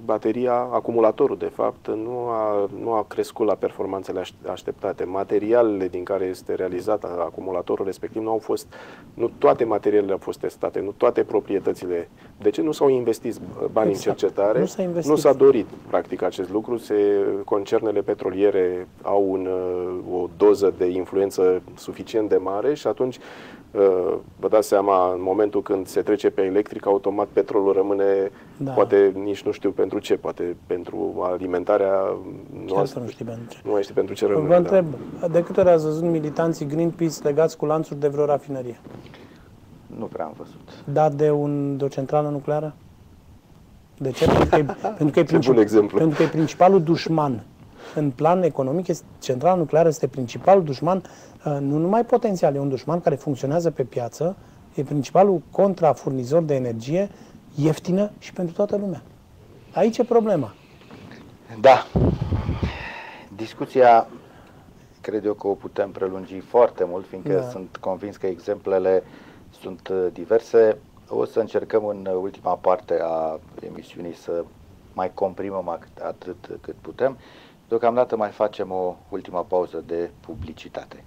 bateria, acumulatorul de fapt, nu a crescut la performanțele așteptate. Materialele din care este realizat acumulatorul respectiv nu toate materialele au fost testate, nu toate proprietățile. De ce nu s-au investit bani în cercetare? Nu s-a dorit practic acest lucru. Concernele petroliere au o doză de influență suficient de mare și atunci vă dați seama, în momentul când se trece pe electric, automat petrolul rămâne, poate nici nu știu pentru ce, poate pentru alimentarea noastră. Nu mai știu pentru ce rămâne. Vă întreb, de câte ori ați văzut militanții Greenpeace legați cu lanțuri de vreo rafinărie? Nu prea am văzut. Dat de o centrală nucleară? De ce? Pentru că e principalul dușman. În plan economic, centrala nucleară este principalul dușman, nu numai potențial, e un dușman care funcționează pe piață, e principalul contrafurnizor de energie ieftină și pentru toată lumea. Aici e problema. Da. Discuția, cred eu că o putem prelungi foarte mult, fiindcă sunt convins că exemplele sunt diverse. O să încercăm în ultima parte a emisiunii să mai comprimăm atât cât putem. Deocamdată mai facem o ultimă pauză de publicitate.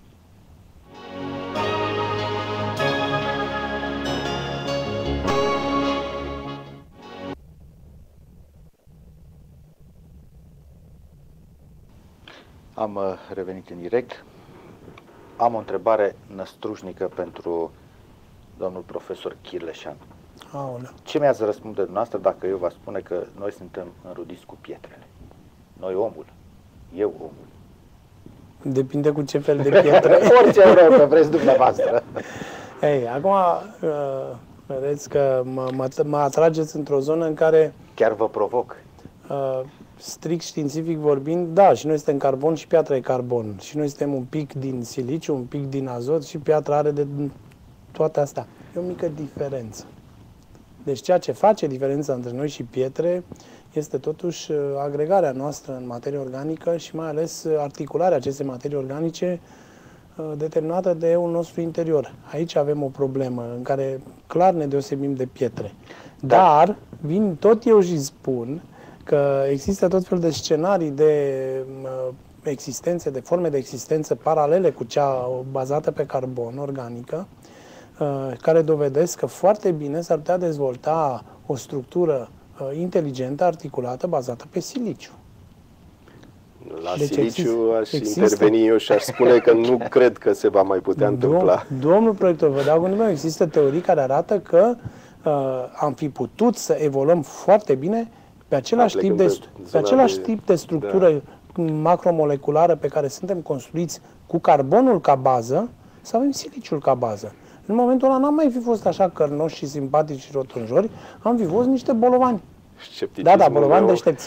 Am revenit în direct. Am o întrebare năstrușnică pentru domnul profesor Chirleșan. Aoleu. Ce mi-ați răspunde dumneavoastră dacă eu vă spune că noi suntem înrudiți cu pietrele? Noi omul. Eu omul. Depinde cu ce fel de pietre. Orice vreau că vreți dumneavoastră. Ei, acum vedeți că mă atrageți într-o zonă în care... Chiar vă provoc. Strict științific vorbind, da, și noi suntem carbon și piatra e carbon. Și noi suntem un pic din siliciu, un pic din azot și piatra are de toate astea. E o mică diferență. Deci ceea ce face diferența între noi și pietre este totuși agregarea noastră în materie organică și mai ales articularea acestei materii organice determinată de eul nostru interior. Aici avem o problemă în care clar ne deosebim de pietre. Dar vin tot eu și spun că există tot fel de scenarii de existențe, de forme de existență paralele cu cea bazată pe carbon organică, care dovedesc că foarte bine s-ar putea dezvolta o structură inteligentă, articulată, bazată pe siliciu. La siliciu aș interveni eu și aș spune că nu cred că se va mai putea întâmpla. Domnul proiector, vă dau gândul meu, există teorii care arată că am fi putut să evoluăm foarte bine pe același tip de structură macromoleculară pe care suntem construiți cu carbonul ca bază, să avem siliciul ca bază. În momentul ăla n-am mai fi fost așa cărnoși și simpatici și rotunjori, am fi fost niște bolovani. Bolovani deștepți.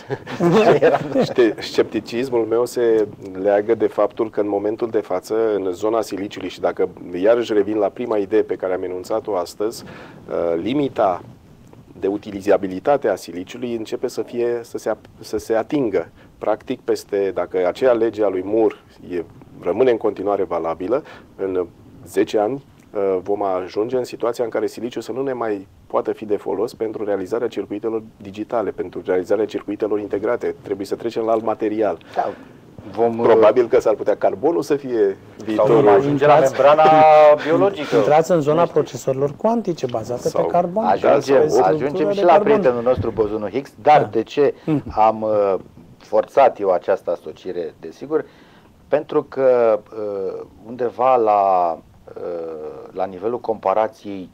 Scepticismul meu se leagă de faptul că în momentul de față, în zona siliciului, și dacă iarăși revin la prima idee pe care am enunțat-o astăzi, limita de utilizabilitate a siliciului începe să se atingă. Practic, dacă aceea lege a lui Moore rămâne în continuare valabilă, în 10 ani vom ajunge în situația în care siliciul să nu ne mai poată fi de folos pentru realizarea circuitelor digitale, pentru realizarea circuitelor integrate. Trebuie să trecem la alt material. Da. Probabil că s-ar putea carbonul să fie viitorul. Sau ajunge la membrana biologică. Intrați în zona procesorilor cuantice bazate pe carbon. Ajungem și la prietenul nostru, bozonul Higgs, dar de ce am forțat eu această asociere, desigur? Pentru că undeva la nivelul comparației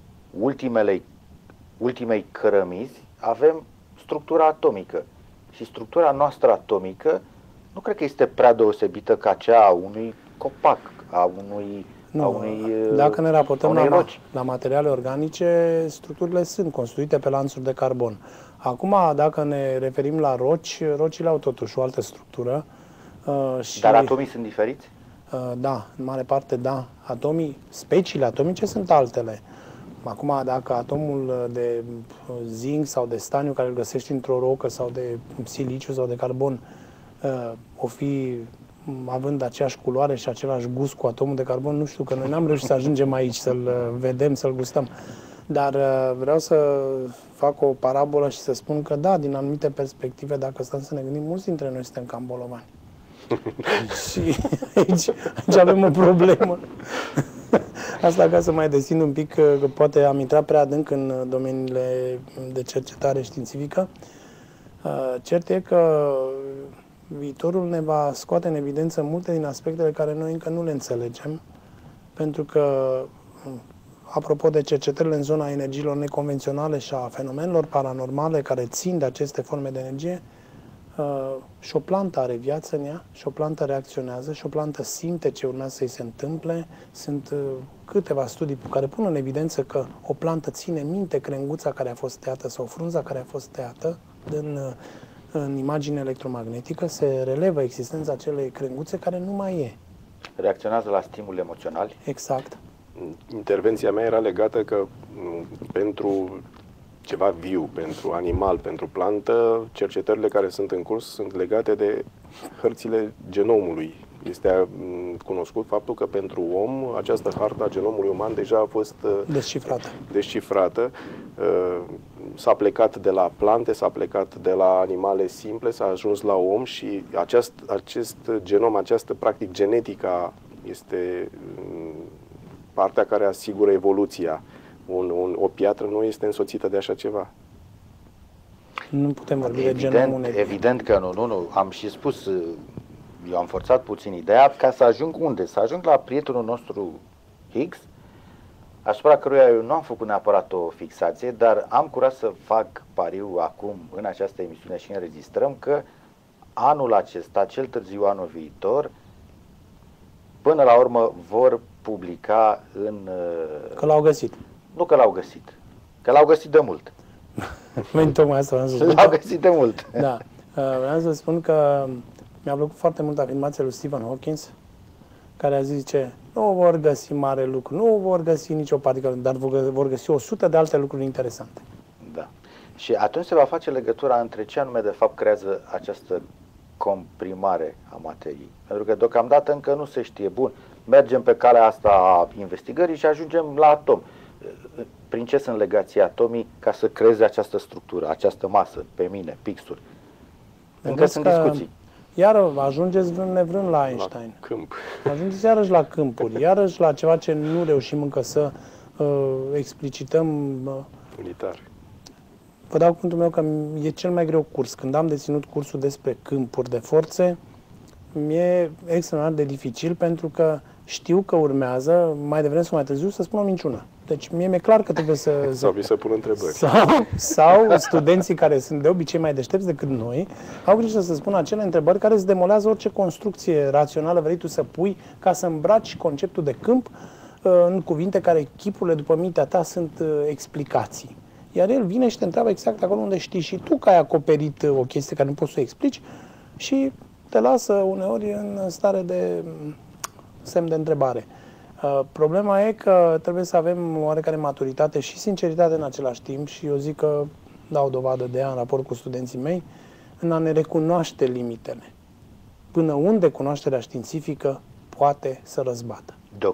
ultimei cărămizi avem structura atomică. Și structura noastră atomică nu cred că este prea deosebită ca cea a unui copac, a unui dacă ne raportăm la materiale organice, structurile sunt construite pe lanțuri de carbon. Acum, dacă ne referim la roci, rocile au totuși o altă structură. Dar atomii sunt diferiți? Da, în mare parte da. Speciile atomice sunt altele. Acum, dacă atomul de zinc sau de staniu care îl găsești într-o rocă sau de siliciu sau de carbon o fi având aceeași culoare și același gust cu atomul de carbon, nu știu, că noi n-am reușit să ajungem aici, să-l vedem, să-l gustăm. Dar vreau să fac o parabolă și să spun că da, din anumite perspective, dacă stăm să ne gândim, mulți dintre noi suntem cam bolovani. Și aici avem o problemă. Asta ca să mai desind un pic, că poate am intrat prea adânc în domeniile de cercetare științifică. Cert e că viitorul ne va scoate în evidență multe din aspectele care noi încă nu le înțelegem, pentru că, apropo de cercetările în zona energiilor neconvenționale și a fenomenelor paranormale care țin de aceste forme de energie, și o plantă are viață în ea, și o plantă reacționează, și o plantă simte ce urmează să-i se întâmple. Sunt câteva studii care pun în evidență că o plantă ține minte crenguța care a fost tăiată sau frunza care a fost tăiată în imagine electromagnetică, se relevă existența acelei crenguțe care nu mai e. Reacționează la stimuli emoționali. Exact. Intervenția mea era legată că pentru ceva viu, pentru animal, pentru plantă, cercetările care sunt în curs sunt legate de hărțile genomului. Este cunoscut faptul că pentru om această hartă a genomului uman deja a fost descifrată. S-a plecat de la plante, s-a plecat de la animale simple, s-a ajuns la om și acest genom, această practic genetica este partea care asigură evoluția. O piatră nu este însoțită de așa ceva. Nu putem vorbi de genomul. Evident că nu. Am și spus, eu am forțat puțin ideea ca să ajung unde? Să ajung la prietenul nostru X, asupra căruia eu nu am făcut neapărat o fixație, dar am curaj să fac pariu acum în această emisiune și înregistrăm că anul acesta, cel târziu anul viitor, până la urmă vor publica în... Că l-au găsit. Nu că l-au găsit, că l-au găsit de mult. Tocmai asta vreau să spun. L-au găsit de mult. Da. Vreau să spun că mi-a plăcut foarte mult afirmația lui Stephen Hawking, care a zis ce nu vor găsi mare lucru, nu vor găsi nicio particulă, dar vor găsi 100 de alte lucruri interesante. Da. Și atunci se va face legătura între ce anume de fapt creează această comprimare a materiei. Pentru că deocamdată încă nu se știe. Bun, mergem pe calea asta a investigării și ajungem la atom. Prin ce sunt legații atomii ca să creeze această structură, această masă, pe mine, pixuri? Încă sunt discuții. Iar ajungeți vrând nevrând la Einstein. La câmp. Ajungeți iarăși la câmpuri, iarăși la ceva ce nu reușim încă să explicităm. Unitar. Vă dau cuvântul meu că e cel mai greu curs. Când am deținut cursul despre câmpuri de forțe, mi-e extraordinar de dificil pentru că știu că urmează, mai devreme sau mai târziu, să spun o minciună. Deci mie mi-e clar că trebuie să... Sau pun întrebări. Sau studenții care sunt de obicei mai deștepți decât noi, au grijă să spună acele întrebări care îți demolează orice construcție rațională vrei tu să pui ca să îmbraci conceptul de câmp în cuvinte care chipurile după mintea ta sunt explicații. Iar el vine și te întreabă exact acolo unde știi și tu că ai acoperit o chestie care nu poți să o explici și te lasă uneori în stare de semn de întrebare. Problema e că trebuie să avem oarecare maturitate și sinceritate în același timp și eu zic că dau dovadă de ea în raport cu studenții mei în a ne recunoaște limitele. Până unde cunoașterea științifică poate să răzbată.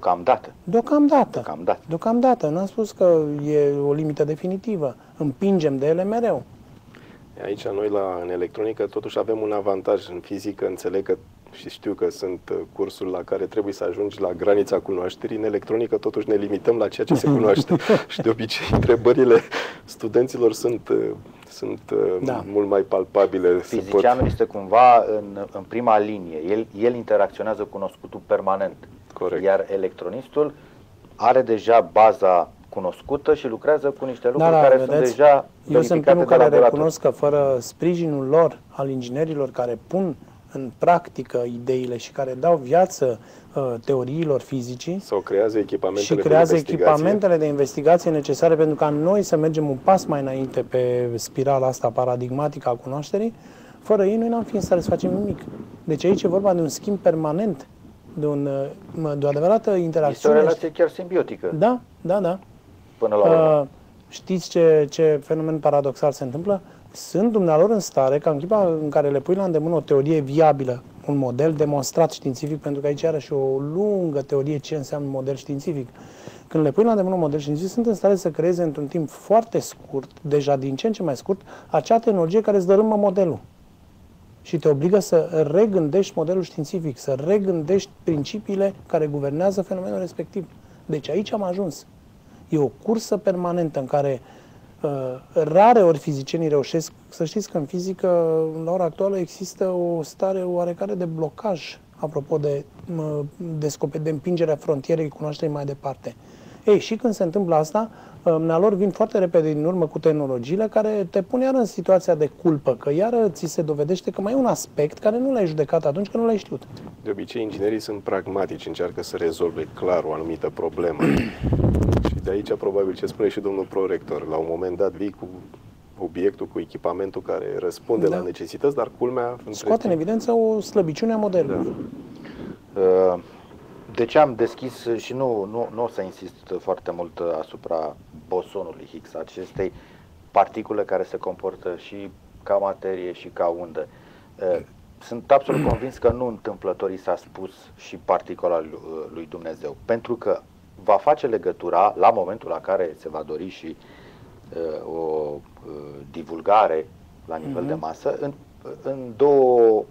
Deocamdată. N-am spus că e o limită definitivă. Împingem de ele mereu. Aici noi în electronică totuși avem un avantaj. În fizică înțeleg că și știu că sunt cursuri la care trebuie să ajungi la granița cunoașterii. În electronică totuși ne limităm la ceea ce se cunoaște. Și de obicei întrebările studenților sunt mult mai palpabile. Fizicianul este cumva în prima linie. El interacționează cu cunoscutul permanent. Corect. Iar electronistul are deja baza cunoscută și lucrează cu niște lucruri care sunt deja verificate de laborator. Eu sunt primul care recunosc că fără sprijinul lor, al inginerilor care pun în practică ideile și care dau viață teoriilor fizicii sau creează echipamentele de investigație necesare pentru ca noi să mergem un pas mai înainte pe spirala asta paradigmatică a cunoașterii, fără ei noi n-am fi în stare să facem nimic. Deci aici e vorba de un schimb permanent, de o adevărată interacțiune. Este o relație chiar simbiotică. Da. Până la urmă. Știți ce fenomen paradoxal se întâmplă? Sunt dumnealor în stare, ca în clipa în care le pui la îndemână o teorie viabilă, un model demonstrat științific, pentru că aici iarăși o lungă teorie ce înseamnă model științific. Când le pui la îndemână un model științific, sunt în stare să creeze într-un timp foarte scurt, deja din ce în ce mai scurt, acea tehnologie care îți dărâmă modelul. Și te obligă să regândești modelul științific, să regândești principiile care guvernează fenomenul respectiv. Deci aici am ajuns. E o cursă permanentă în care rare ori fizicienii reușesc. Să știți că în fizică, la ora actuală, există o stare oarecare de blocaj, apropo de împingerea frontierei cunoașterii mai departe. Ei, și când se întâmplă asta, lor vin foarte repede din urmă cu tehnologiile care te pun iar în situația de culpă, că iară ți se dovedește că mai e un aspect care nu l-ai judecat atunci când nu l-ai știut. De obicei, inginerii sunt pragmatici, încearcă să rezolve clar o anumită problemă. Și de aici, probabil, ce spune și domnul prorector, la un moment dat vii cu obiectul, cu echipamentul care răspunde la necesități, dar culmea... Scoate în evidență o slăbiciune a modelului. Da. De ce am deschis și nu o să insist foarte mult asupra bosonului Higgs, acestei particule care se comportă și ca materie și ca undă. Sunt absolut convins că nu întâmplător i s-a spus și particula lui Dumnezeu, pentru că va face legătura la momentul la care se va dori și o divulgare la nivel de masă în două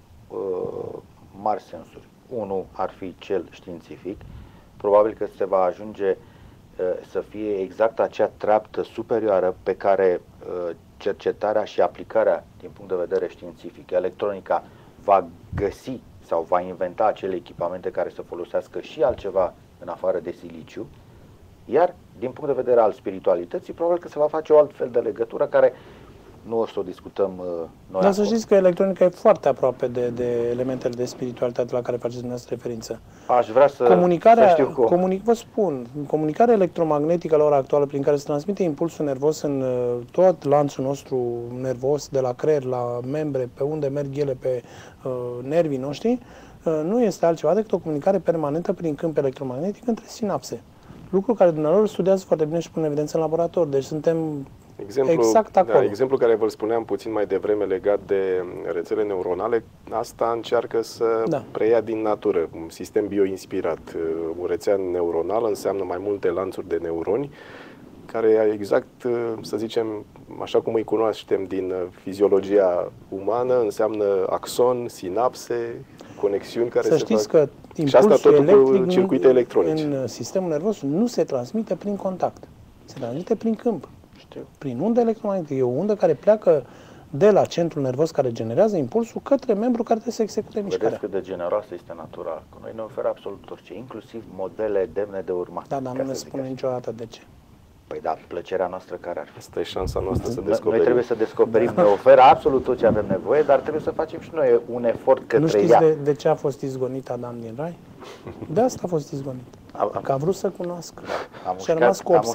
mari sensuri. Unul ar fi cel științific, probabil că se va ajunge să fie exact acea treaptă superioară pe care cercetarea și aplicarea din punct de vedere științific, electronica, va găsi sau va inventa acele echipamente care să folosească și altceva în afară de siliciu, iar din punct de vedere al spiritualității, probabil că se va face o altfel de legătură care nu o să o discutăm noi. Dar să știți că electronica e foarte aproape de elementele de spiritualitate la care faceți dumneavoastră referință. Aș vrea să știu cum. Vă spun, comunicarea electromagnetică la ora actuală prin care se transmite impulsul nervos în tot lanțul nostru nervos, de la creier, la membre, pe unde merg ele, pe nervii noștri, nu este altceva decât o comunicare permanentă prin câmp electromagnetic între sinapse. Lucru care dumneavoastră studiază foarte bine și pune în evidență în laborator. Deci suntem exact acolo. Da, exemplul care vă spuneam puțin mai devreme legat de rețele neuronale, asta încearcă să preia din natură, un sistem bioinspirat. O rețea neuronală înseamnă mai multe lanțuri de neuroni, care exact, să zicem, așa cum îi cunoaștem din fiziologia umană, înseamnă axon, sinapse, conexiuni care să știți fac. Că impulsul electric circuite electronice. În sistemul nervos nu se transmite prin contact, se transmite prin câmp. Prin undă electromagnetică. E o undă care pleacă de la centrul nervos care generează impulsul către membru care trebuie să execute mișcarea. Vedeți cât de generoasă este natura. Noi ne oferă absolut orice, inclusiv modele demne de urmat. Da, dar nu ne spune niciodată de ce. Păi da, plăcerea noastră care ar fi? Asta e șansa noastră să descoperim. Noi trebuie să descoperim, ne oferă absolut tot ce avem nevoie, dar trebuie să facem și noi un efort către Nu știți ea. de ce a fost izgonit Adam din Rai? De asta a fost izgonit. Că a vrut să cunoască. Și a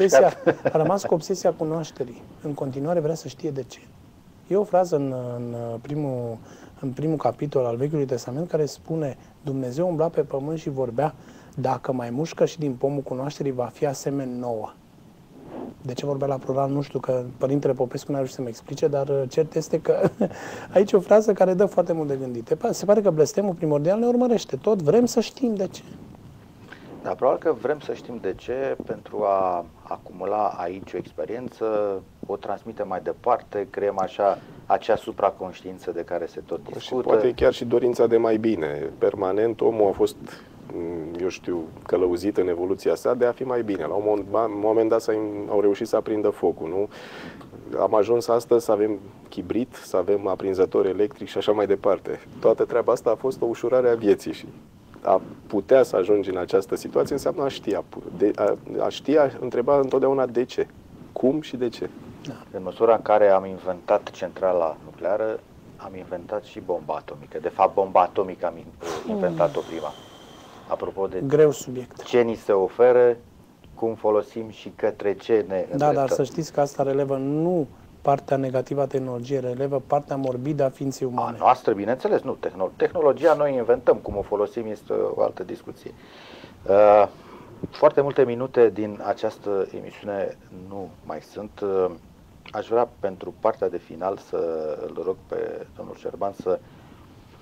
rămas cu obsesia cunoașterii. În continuare vrea să știe de ce. E o frază în primul capitol al Vechiului Testament care spune: Dumnezeu umbla pe pământ și vorbea, dacă mai mușcă și din pomul cunoașterii va fi asemeni nouă. De ce vorbea la plural, nu știu, că Părintele Popescu n-a reușit să-mi explice, dar cert este că aici e o frază care dă foarte mult de gândit. Se pare că blestemul primordial ne urmărește. Tot vrem să știm de ce. Da, probabil că vrem să știm de ce, pentru a acumula aici o experiență, o transmitem mai departe, creăm așa acea supraconștiință de care se tot discută. Și poate chiar și dorința de mai bine. Permanent, omul a fost, eu știu, călăuzit în evoluția sa de a fi mai bine. La un moment dat au reușit să aprindă focul, nu? Am ajuns astăzi să avem chibrit, să avem aprinzător electric și așa mai departe. Toată treaba asta a fost o ușurare a vieții și a putea să ajungi în această situație înseamnă a ști. A ști, a întreba întotdeauna de ce. Cum și de ce. Da. În măsura în care am inventat centrala nucleară, am inventat și bomba atomică. De fapt, bomba atomică am inventat-o prima. Apropo de greu subiect. Ce ni se oferă, cum folosim și către ce ne îndreptăm. Da, dar să știți că asta relevă nu partea negativă a tehnologiei, relevă partea morbidă a ființei umane. A noastră, bineînțeles, nu. Tehnologia noi inventăm, cum o folosim este o altă discuție. Foarte multe minute din această emisiune nu mai sunt. Aș vrea pentru partea de final să îl rog pe domnul Șerban să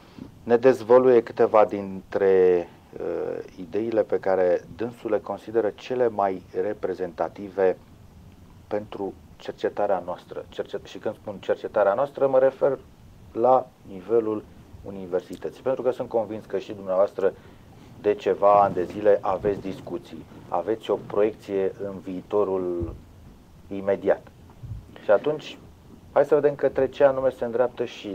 ne dezvăluie câteva dintre ideile pe care dânsul le consideră cele mai reprezentative pentru cercetarea noastră. Și când spun cercetarea noastră, mă refer la nivelul universității. Pentru că sunt convins că și dumneavoastră de ceva ani de zile aveți discuții, aveți o proiecție în viitorul imediat. Și atunci, hai să vedem către ce anume se îndreaptă și...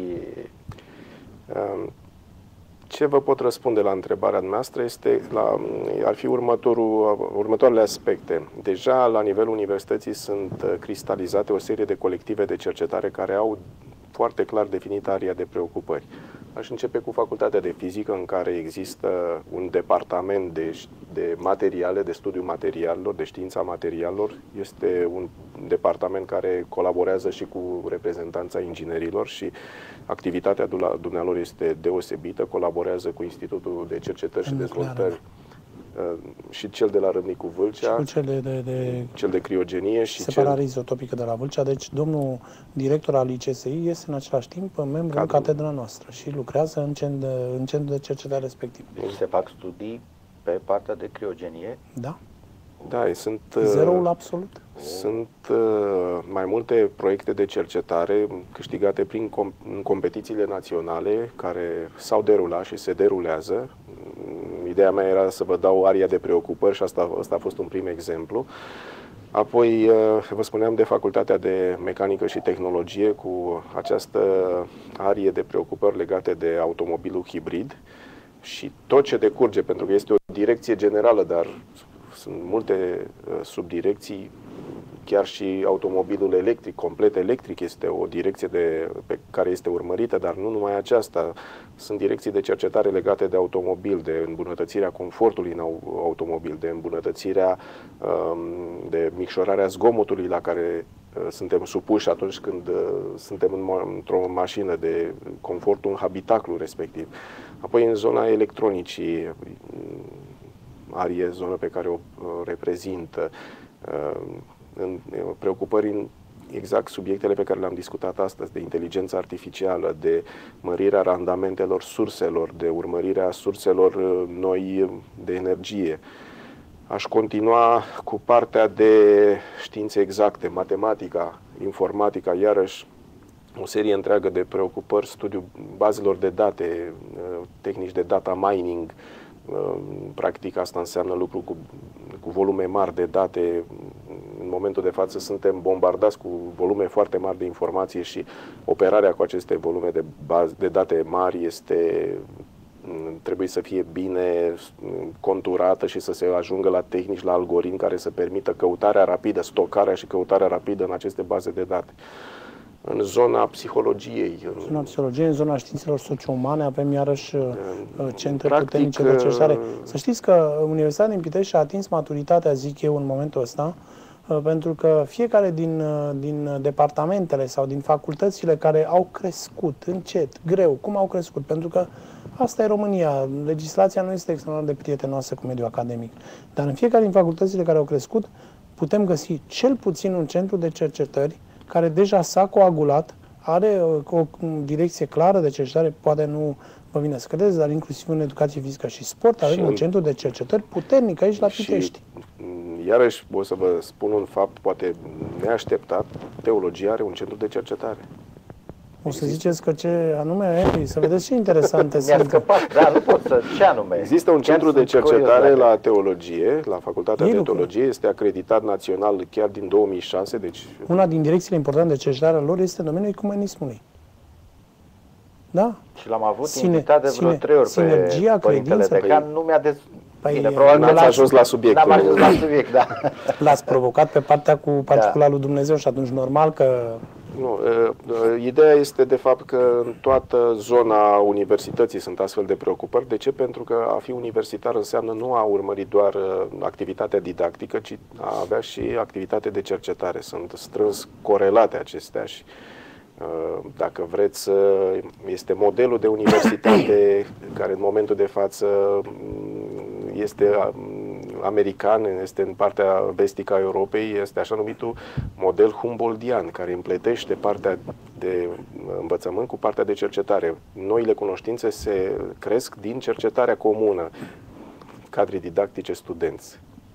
Ce vă pot răspunde la întrebarea noastră ar fi următoarele aspecte. Deja la nivelul universității sunt cristalizate o serie de colective de cercetare care au foarte clar definită aria de preocupări. Aș începe cu Facultatea de Fizică, în care există un departament de materiale, de studiu materialelor, de știința materialelor. Este un departament care colaborează și cu reprezentanța inginerilor și activitatea dumnealor este deosebită. Colaborează cu Institutul de Cercetări și Dezvoltări și cel de la Râmnicu Vâlcea, și cel de criogenie și separare izotopică de la Vâlcea. Deci domnul director al ICSI este în același timp membru în catedra noastră și lucrează în centrul de cercetare respectiv. Deci se fac studii pe partea de criogenie? Da. Da, sunt zeroul absolut. Sunt mai multe proiecte de cercetare câștigate prin competițiile naționale care s-au derulat și se derulează. Ideea mea era să vă dau aria de preocupări și asta a fost un prim exemplu. Apoi vă spuneam de Facultatea de Mecanică și Tehnologie cu această arie de preocupări legate de automobilul hibrid și tot ce decurge, pentru că este o direcție generală, dar sunt multe subdirecții, chiar și automobilul electric, complet electric, este o direcție pe care este urmărită, dar nu numai aceasta. Sunt direcții de cercetare legate de automobil, de îmbunătățirea confortului în automobil, de îmbunătățirea, de micșorarea zgomotului la care suntem supuși atunci când suntem într-o mașină, de confortul în habitaclul respectiv. Apoi în zona electronicii, zonă pe care o reprezintă, preocupări în exact subiectele pe care le-am discutat astăzi, de inteligența artificială, de mărirea randamentelor surselor, de urmărirea surselor noi de energie. Aș continua cu partea de științe exacte, matematica, informatica, iarăși o serie întreagă de preocupări, studiul bazelor de date, tehnici de data mining. Practic asta înseamnă lucru cu volume mari de date. În momentul de față suntem bombardați cu volume foarte mari de informație și operarea cu aceste volume de date mari trebuie să fie bine conturată și să se ajungă la tehnici, la algoritmi care să permită căutarea rapidă, stocarea și căutarea rapidă în aceste baze de date. În zona psihologiei. În zona științelor socio-umane avem iarăși centre puternice de cercetare. Să știți că Universitatea din Pitești a atins maturitatea, zic eu, în momentul ăsta, pentru că fiecare din departamentele sau din facultățile care au crescut încet, greu, cum au crescut? Pentru că asta e România. Legislația nu este extraordinar de prietenoasă cu mediul academic. Dar în fiecare din facultățile care au crescut, putem găsi cel puțin un centru de cercetări care deja s-a coagulat, are o direcție clară de cercetare, poate nu vă vine să credeți, dar inclusiv în educație fizică și sport avem un centru de cercetări puternic aici la Pitești. Iarăși o să vă spun un fapt poate neașteptat, teologia are un centru de cercetare. O să ziceți că ce anume, să vedeți ce interesante sunt. Mi-a scăpat, da, nu pot să... Ce anume? Există un centru de cercetare la teologie, la Facultatea de Teologie, este acreditat național chiar din 2006, deci... Una din direcțiile importante de cercetare a lor este domeniul ecumenismului. Da? Și l-am avut invitat de vreo 3 ori sinergia, pe Părintele Decan, nu mi-a Bine, probabil n-ați ajuns la subiect. N-am ajuns la subiect, da. L-ați provocat pe partea cu particula lui Dumnezeu și atunci normal că... Nu, ideea este de fapt că în toată zona universității sunt astfel de preocupări. De ce? Pentru că a fi universitar înseamnă nu a urmări doar activitatea didactică, ci a avea și activitate de cercetare. Sunt strâns corelate acestea și dacă vreți, este modelul de universitate care în momentul de față este american, este în partea vestică a Europei, este așa numitul model Humboldtian, care împletește partea de învățământ cu partea de cercetare. Noile cunoștințe se cresc din cercetarea comună, cadre didactice, studenți.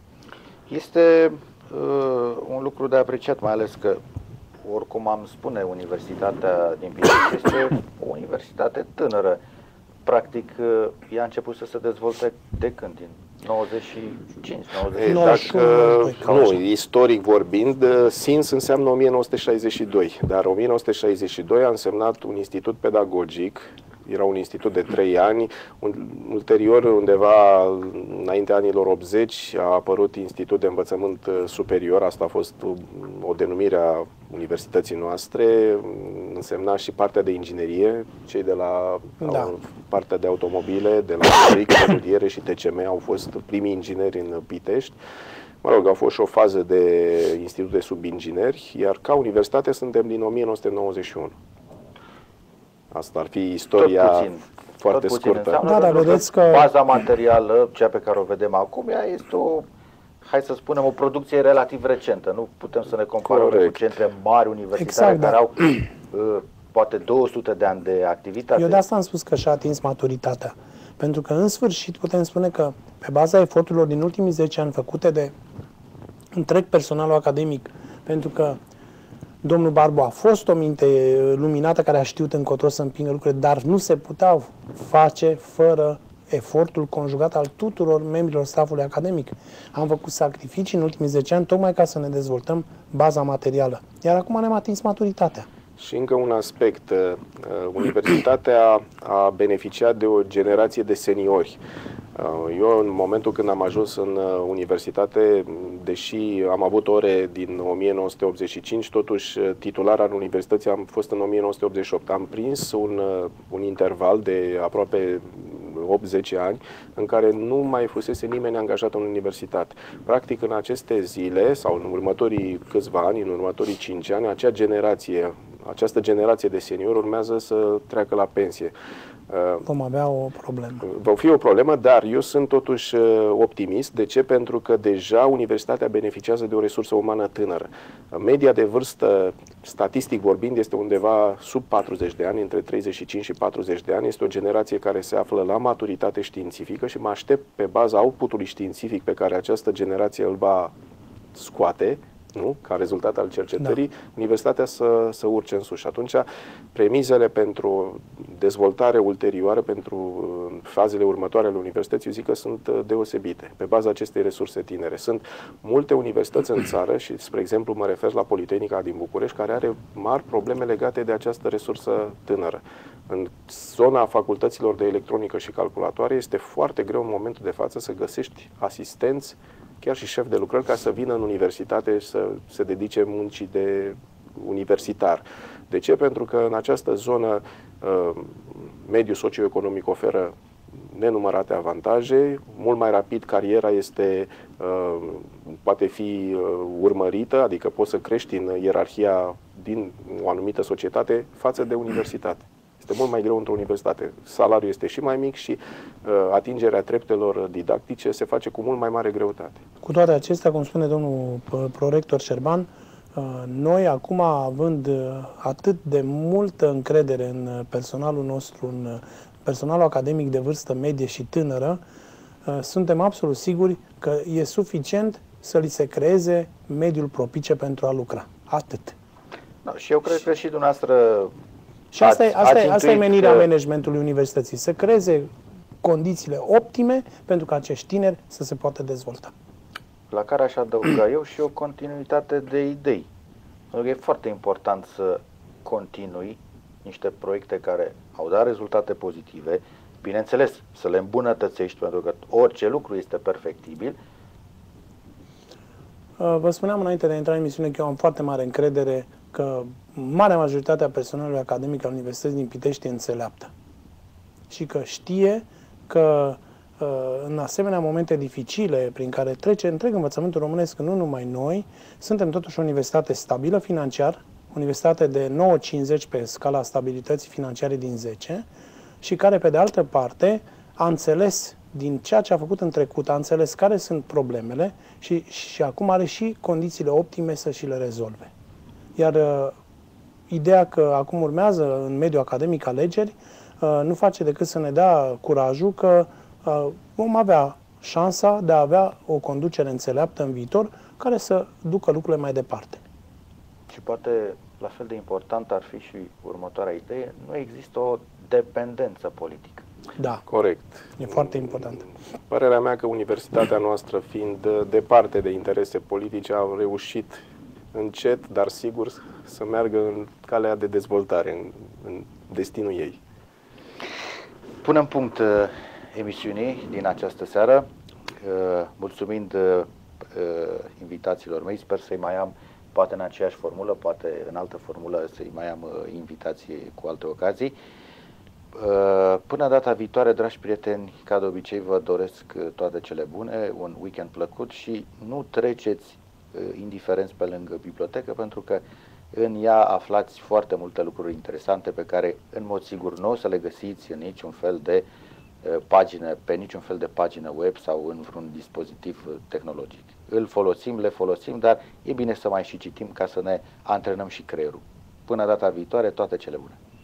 Este un lucru de apreciat, mai ales că, oricum am spune, Universitatea din Pitești este o universitate tânără. Practic, ea a început să se dezvolte de când? Din 95, 96? Nu, istoric vorbind, SINS înseamnă 1962, dar 1962 a însemnat un institut pedagogic. Era un institut de 3 ani, ulterior, undeva înaintea anilor 80, a apărut Institut de Învățământ Superior, asta a fost o denumire a universității noastre, însemna și partea de inginerie, cei de la partea de automobile, de la Fric, Studiere și TCM au fost primii ingineri în Pitești. Mă rog, au fost și o fază de institut de subingineri, iar ca universitate suntem din 1991. Asta ar fi istoria foarte scurtă. Da, vedeți că baza materială, cea pe care o vedem acum, ea este o, hai să spunem, o producție relativ recentă. Nu putem să ne comparăm cu centre mari universitare care au poate 200 de ani de activitate. Eu de asta am spus că și-a atins maturitatea. Pentru că, în sfârșit, putem spune că, pe baza eforturilor din ultimii 10 ani făcute de întreg personalul academic, pentru că domnul Barbu a fost o minte luminată care a știut încotro să împingă lucrurile, dar nu se puteau face fără efortul conjugat al tuturor membrilor staffului academic. Am făcut sacrificii în ultimii 10 ani tocmai ca să ne dezvoltăm baza materială. Iar acum ne-am atins maturitatea. Și încă un aspect. Universitatea a beneficiat de o generație de seniori. Eu, în momentul când am ajuns în universitate, deși am avut ore din 1985, totuși titular al universității am fost în 1988. Am prins un interval de aproape 8-10 ani în care nu mai fusese nimeni angajat în universitate. Practic, în aceste zile sau în următorii câțiva ani, în următorii 5 ani, această generație de seniori urmează să treacă la pensie. Vom avea o problemă. Va fi o problemă, dar eu sunt totuși optimist. De ce? Pentru că deja universitatea beneficiază de o resursă umană tânără. Media de vârstă, statistic vorbind, este undeva sub 40 de ani, între 35 și 40 de ani. Este o generație care se află la maturitate științifică și mă aștept pe baza output-ului științific pe care această generație îl va scoate, nu? Ca rezultat al cercetării, universitatea să urce în sus. Și atunci, premizele pentru dezvoltare ulterioară, pentru fazele următoare ale universității, eu zic că sunt deosebite, pe baza acestei resurse tinere. Sunt multe universități în țară și, spre exemplu, mă refer la Politehnica din București, care are mari probleme legate de această resursă tânără. În zona facultăților de electronică și calculatoare este foarte greu în momentul de față să găsești asistenți, chiar și șef de lucrări, ca să vină în universitate și să se dedice muncii de universitar. De ce? Pentru că în această zonă mediul socioeconomic oferă nenumărate avantaje, mult mai rapid cariera poate fi urmărită, adică poți să crești în ierarhia din o anumită societate față de universitate. Este mult mai greu într-o universitate. Salariul este și mai mic și atingerea treptelor didactice se face cu mult mai mare greutate. Cu toate acestea, cum spune domnul prorector Șerban, noi acum, având atât de multă încredere în personalul nostru, în personalul academic de vârstă medie și tânără, suntem absolut siguri că e suficient să li se creeze mediul propice pentru a lucra. Atât. Da, și eu cred că și dumneavoastră și asta e menirea managementului universității, să creeze condițiile optime pentru ca acești tineri să se poată dezvolta. La care aș adăuga eu și o continuitate de idei. Pentru că e foarte important să continui niște proiecte care au dat rezultate pozitive, bineînțeles, să le îmbunătățești, pentru că orice lucru este perfectibil. Vă spuneam înainte de a intra în emisiune că eu am foarte mare încredere că marea majoritate a personalului academic al Universității din Pitești e înțeleaptă și că știe că în asemenea momente dificile prin care trece întreg învățământul românesc, nu numai noi, suntem totuși o universitate stabilă financiar, universitate de 9,50 pe scala stabilității financiare din 10 și care, pe de altă parte, a înțeles din ceea ce a făcut în trecut, a înțeles care sunt problemele și acum are și condițiile optime să și le rezolve. Iar ideea că acum urmează în mediul academic alegeri nu face decât să ne dea curajul că vom avea șansa de a avea o conducere înțeleaptă în viitor care să ducă lucrurile mai departe. Și poate la fel de important ar fi și următoarea idee, nu există o dependență politică. Da. Corect. E foarte important. Părerea mea că universitatea noastră, fiind departe de interese politice, a reușit încet, dar sigur, să meargă în calea de dezvoltare, în destinul ei. Punem punct emisiunii din această seară, mulțumind invitațiilor mei. Sper să-i mai am, poate în aceeași formulă, poate în altă formulă, să-i mai am invitații cu alte ocazii. Până data viitoare, dragi prieteni, ca de obicei vă doresc toate cele bune, un weekend plăcut și nu treceți indiferenți pe lângă bibliotecă, pentru că în ea aflați foarte multe lucruri interesante pe care în mod sigur nu o să le găsiți în niciun fel de pagină, pe niciun fel de pagină web sau în vreun dispozitiv tehnologic. Îl folosim, le folosim, dar e bine să mai și citim ca să ne antrenăm și creierul. Până data viitoare, toate cele bune!